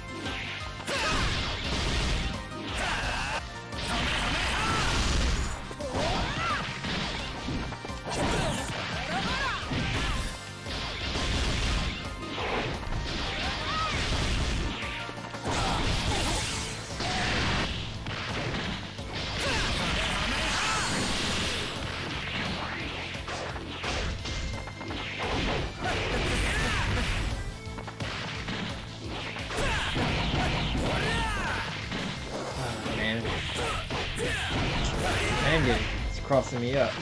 Oh man. Dang it. It's crossing me up.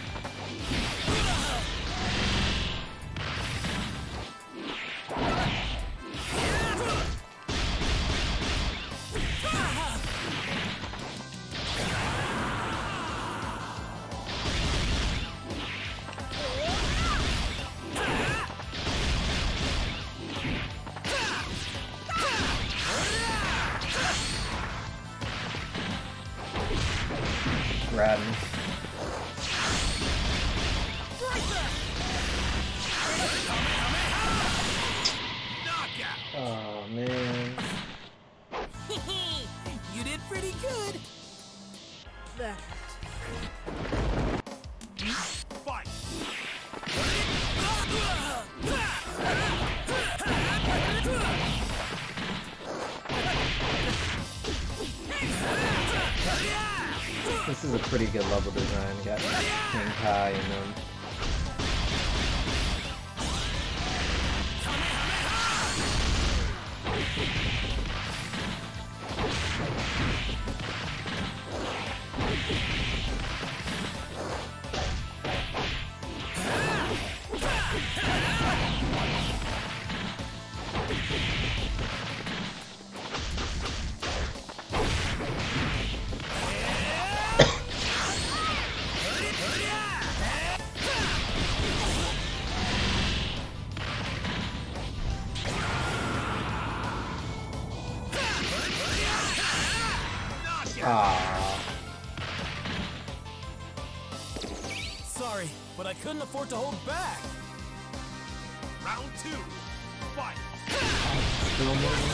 Riding. Oh man. You did pretty good. That Fight. This is a pretty good level design. Got King Kai and them. Ah. Sorry, but I couldn't afford to hold back. Round 2. Fight. Still moving.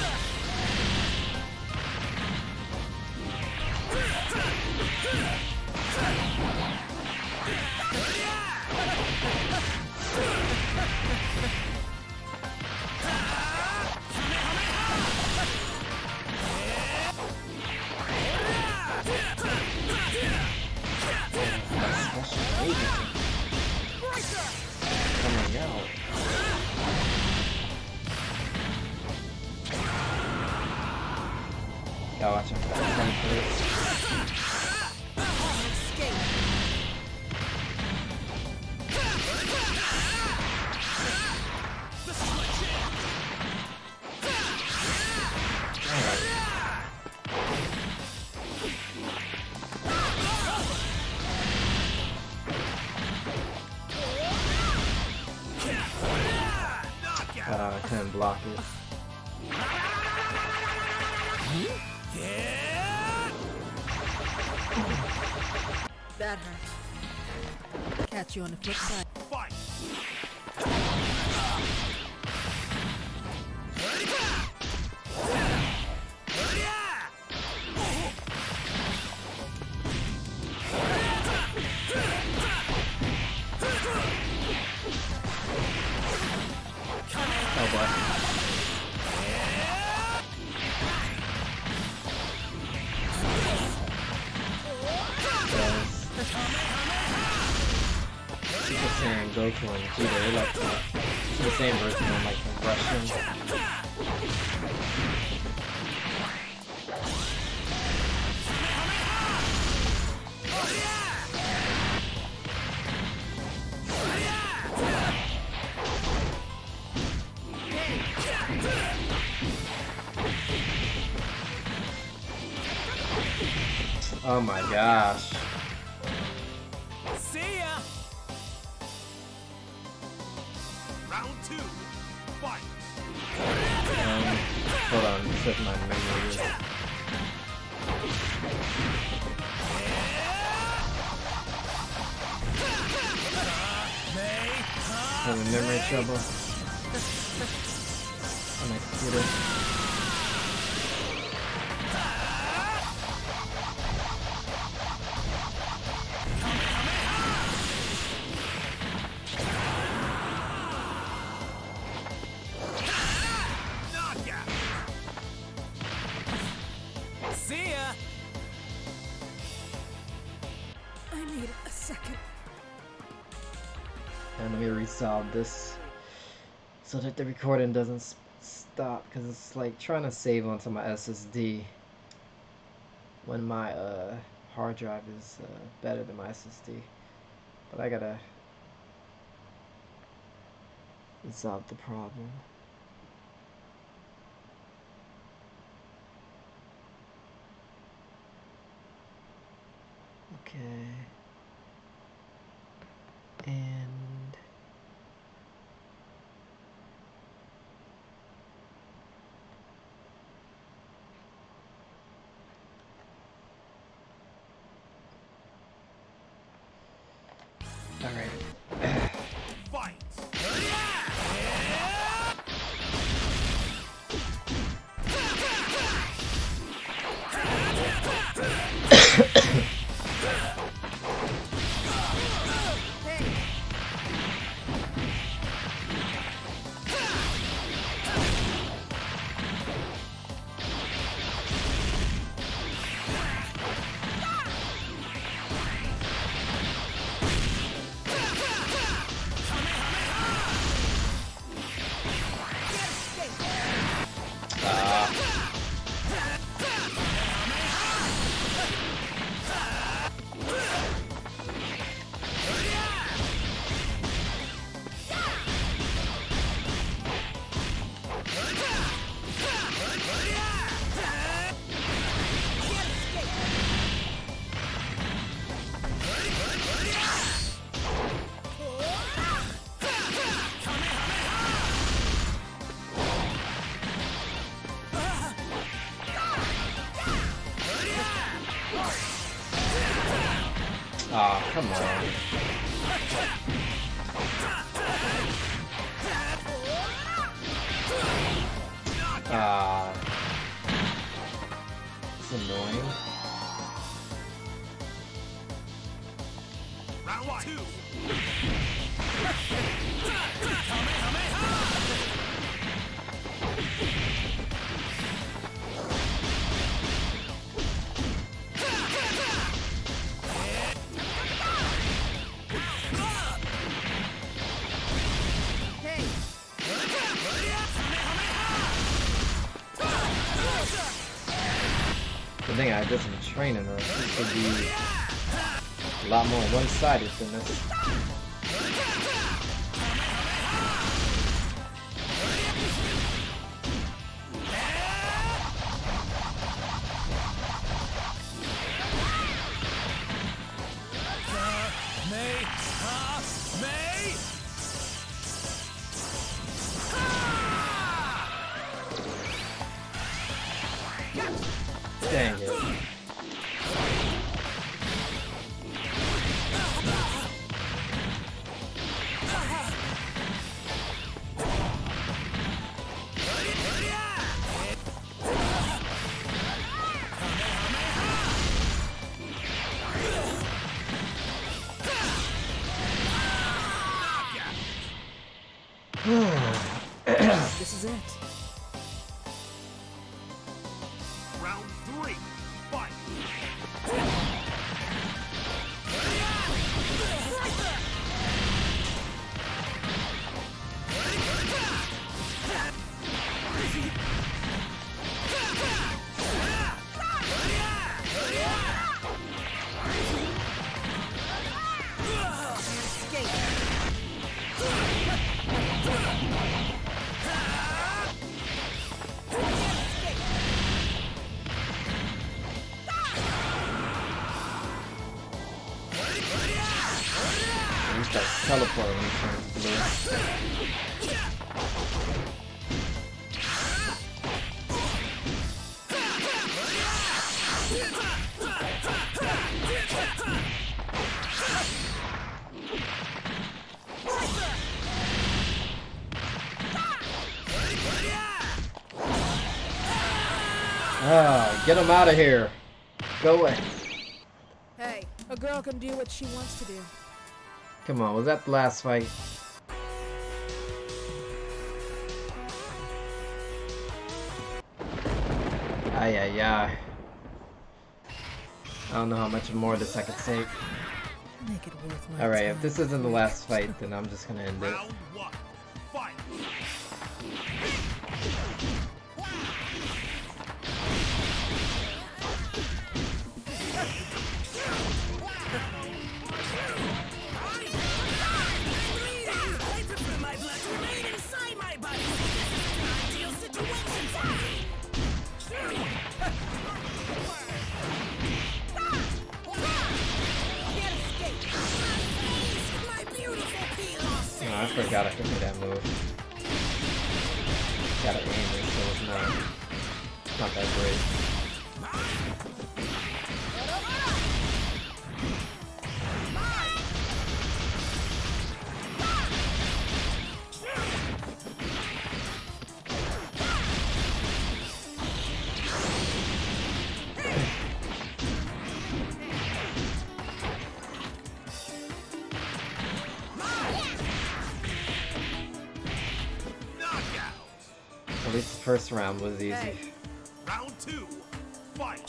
Coming out. Gotta watch him. I couldn't block it. That hurt. Catch you on the flip side. Fight. Oh boy. Super Saiyan Goku and Vegeta, they're like the same version of like the Russian. Oh my gosh. See ya. Round 2. Fight. Hold on, this is my memory. having memory trouble on my computer. See ya! I need a second. And let me resolve this so that the recording doesn't stop, because it's like trying to save onto my SSD when my hard drive is better than my SSD. But I gotta resolve the problem. Okay. And all right. Fight! Aw, come on. Ah, it's annoying. Round 2! The thing I did some training, or this would be a lot more one-sided than this. Dang it. This is it. Round 3! Fight! You start teleporting when you turn blue. Oh, get him out of here. Go away. Hey, a girl can do what she wants to do. Come on, was that the last fight? Ay, ay, ay. I don't know how much more of this I could take. Make it worth my Alright, if time. this isn't the last fight, then I'm just gonna end it. Round one. Fight. Oh, I forgot I could do that move. Gotta aim it, so it's not that great. Knockout. At least the first round was easy. Hey. Round two. Fight.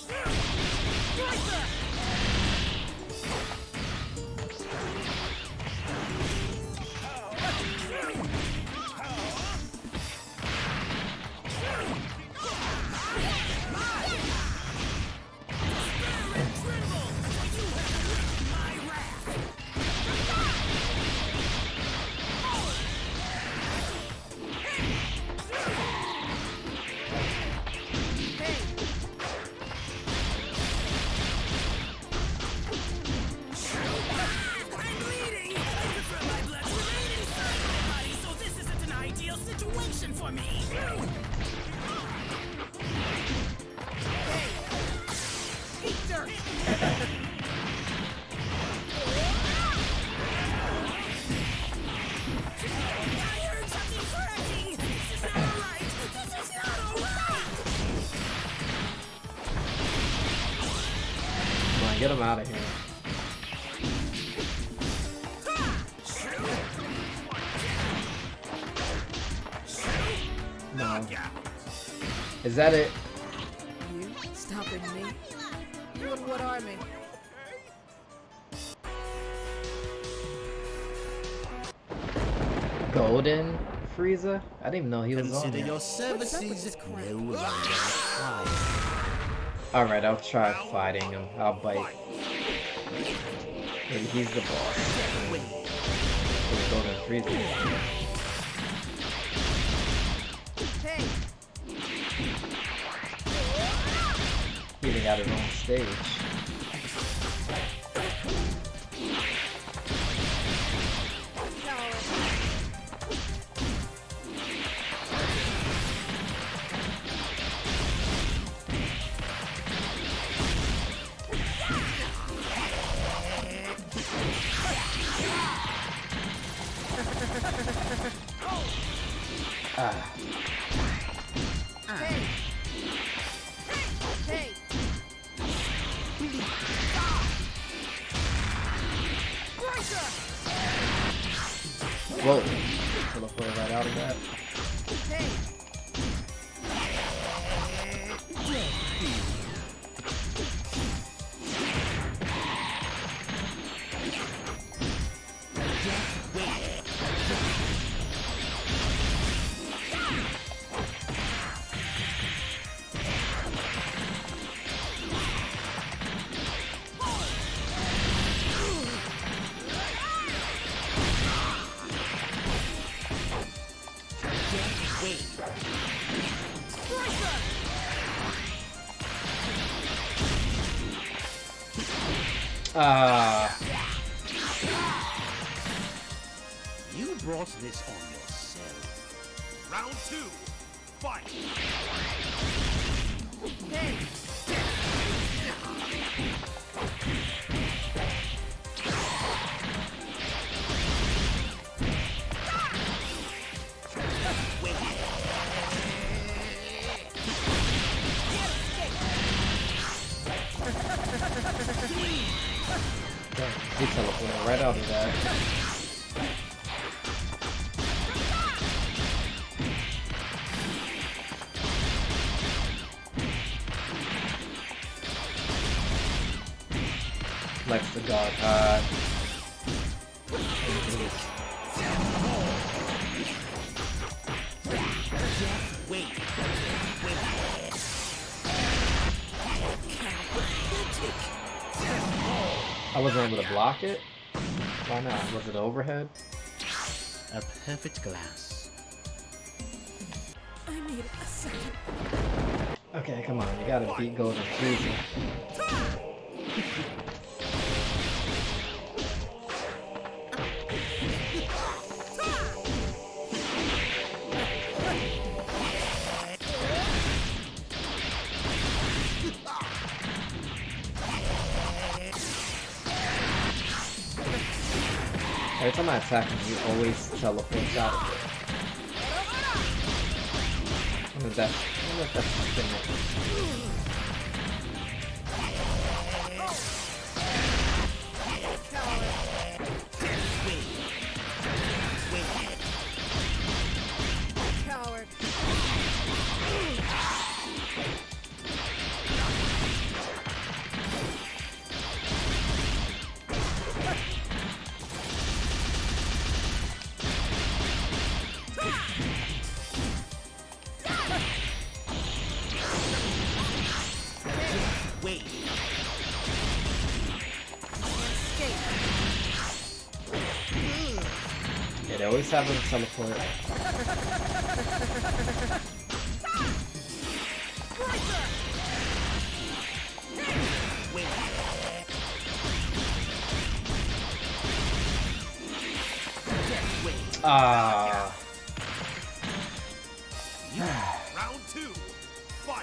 For me. Eat dirt. I heard something cracking. This is not alright. This is not alright. Come on, get him out of here. No. Is that it? You stopping me? You and what army? Golden Frieza? I didn't even know he was on Consider there. your What's up with services this crap? no longer required. Alright, I'll try fighting him. I'll bite. Maybe he's the boss. He's Golden Frieza. Hey, He even got his own stage. Ah. hey, hey. Whoa. Teleport right out of that. Hey, Ah. You brought this on yourself. Round two. Fight. hey. right out of that. Flex the dog hard. I wasn't able to block it? Why not? Was it overhead? A perfect glass. I need a second. Okay, come on, you gotta beat Golden Freezer. Every time I attack him, he always teleports out of it. I wonder if that's the thing. Coward. Wait. Yeah, they always have him teleport. Ah. Round 2. Fight.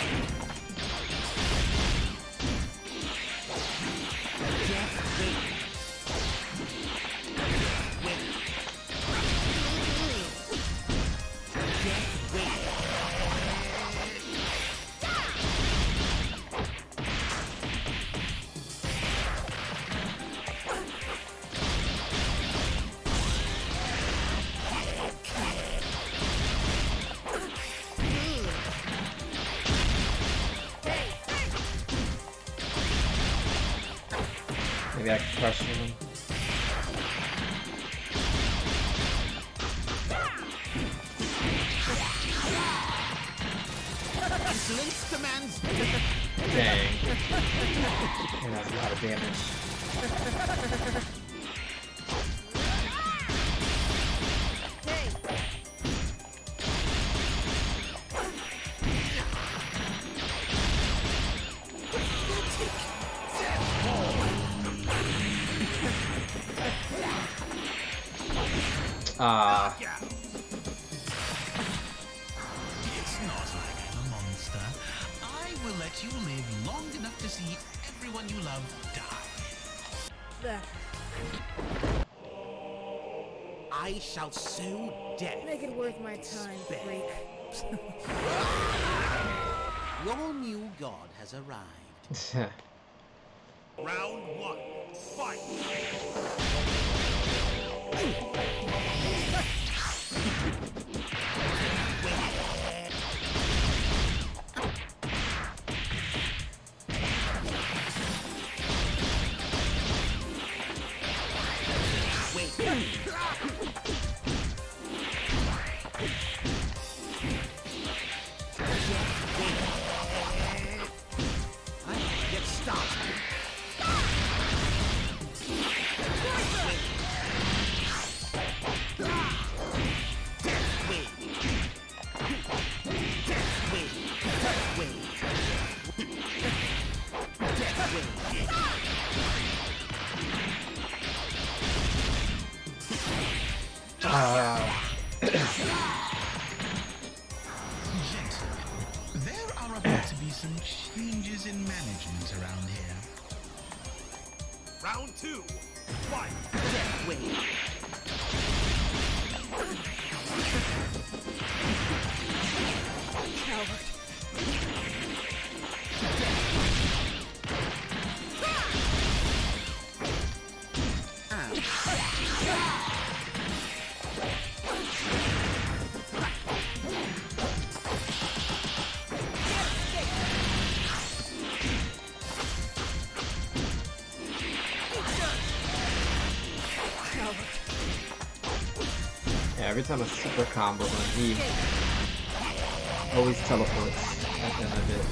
Maybe I can crush him. Insolence demands. Dang. And that's a lot of damage. Ah. It's not like I'm a monster. I will let you live long enough to see everyone you love die. That. I shall sow death. Make it worth my time, freak. Your new god has arrived. Round 1. Fight. Get started. Gentlemen, there are about to be some changes in management around here. Round 2. Fight. Coward. Yeah, every time a super combo, he always teleports at the end of it.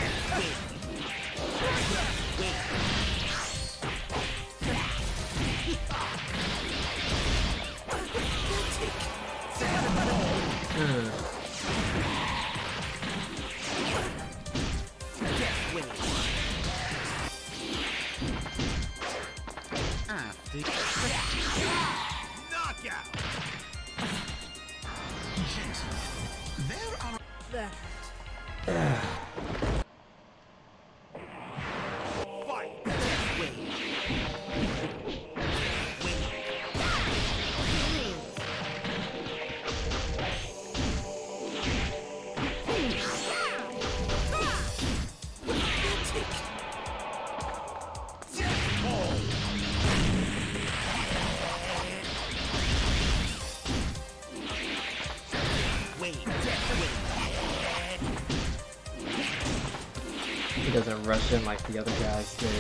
Knockout! There are That Fight! He doesn't rush in like the other guys do.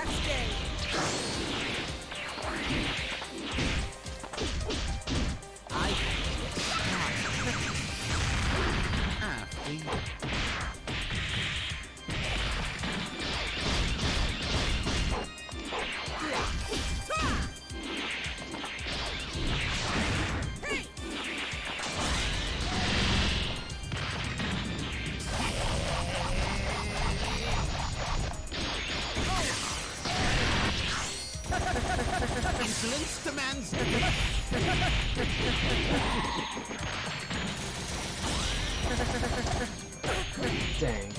Insolence demands. Dang.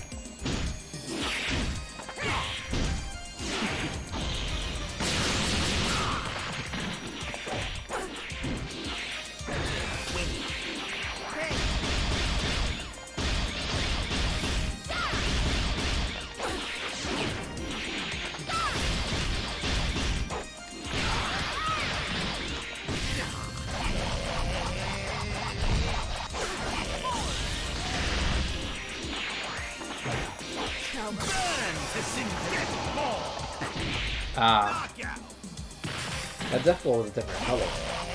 Ah, that Death Ball was a different color.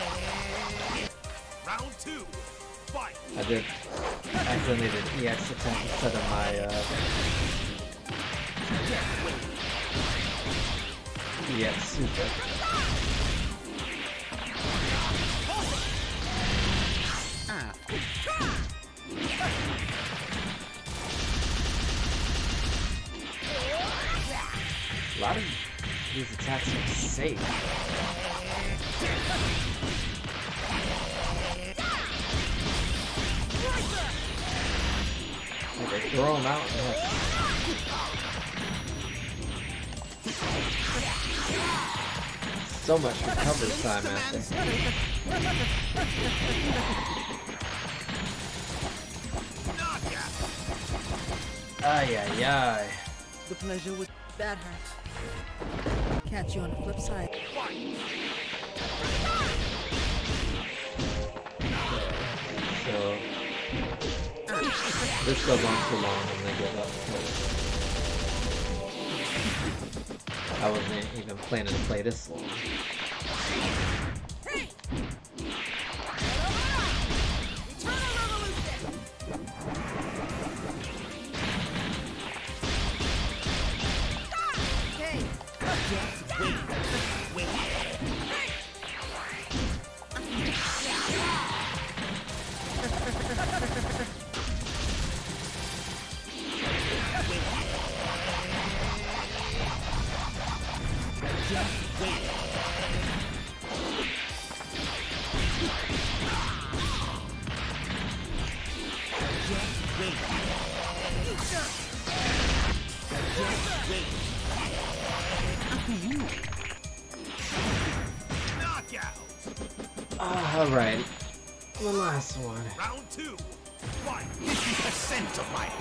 Round 2. Fight! I did accidentally did EX attack instead of my EX super. A lot of these attacks are safe. Like they throw them out and so much recovery time after. Ay ay ay. the pleasure was that hurt. Catch you on the flip side. So this goes on too long and they give up. I wasn't even planning to play this long. Alright, the last one. Round 2. Fight! This is the scent of my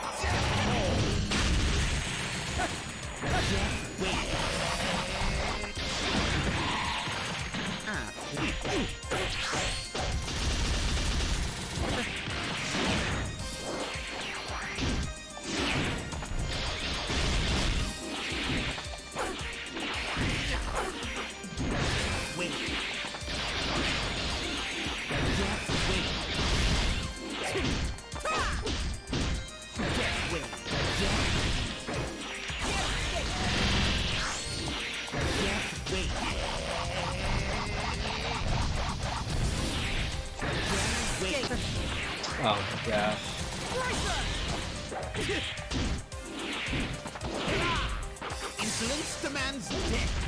Oh my gosh. Insolence demands death.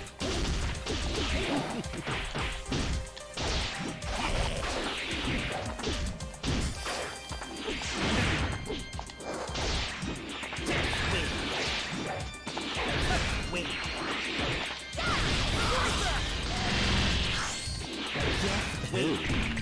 Wait. Death will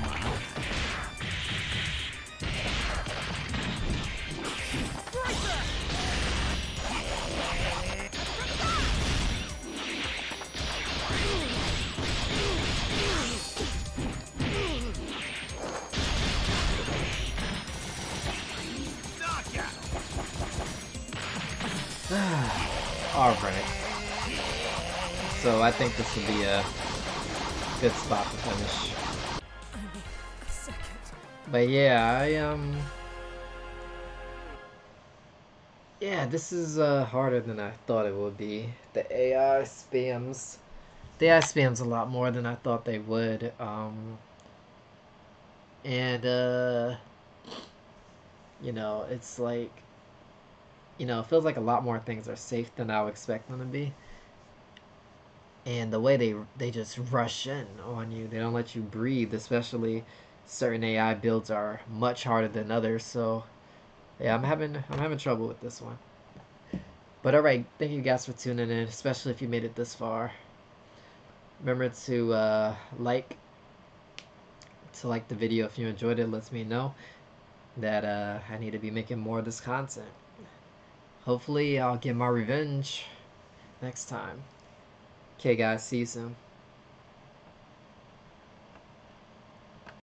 Alright. So I think this would be a good spot to finish. Only a second. But yeah, yeah, this is harder than I thought it would be. The AI spams. The AI spams a lot more than I thought they would. And you know, it's like, you know, it feels like a lot more things are safe than I would expect them to be. And the way they just rush in on you, they don't let you breathe. Especially certain AI builds are much harder than others. So yeah, I'm having trouble with this one. But alright, thank you guys for tuning in, especially if you made it this far. Remember to like the video if you enjoyed it. It lets me know that I need to be making more of this content. Hopefully I'll get my revenge next time. Okay guys, see you soon.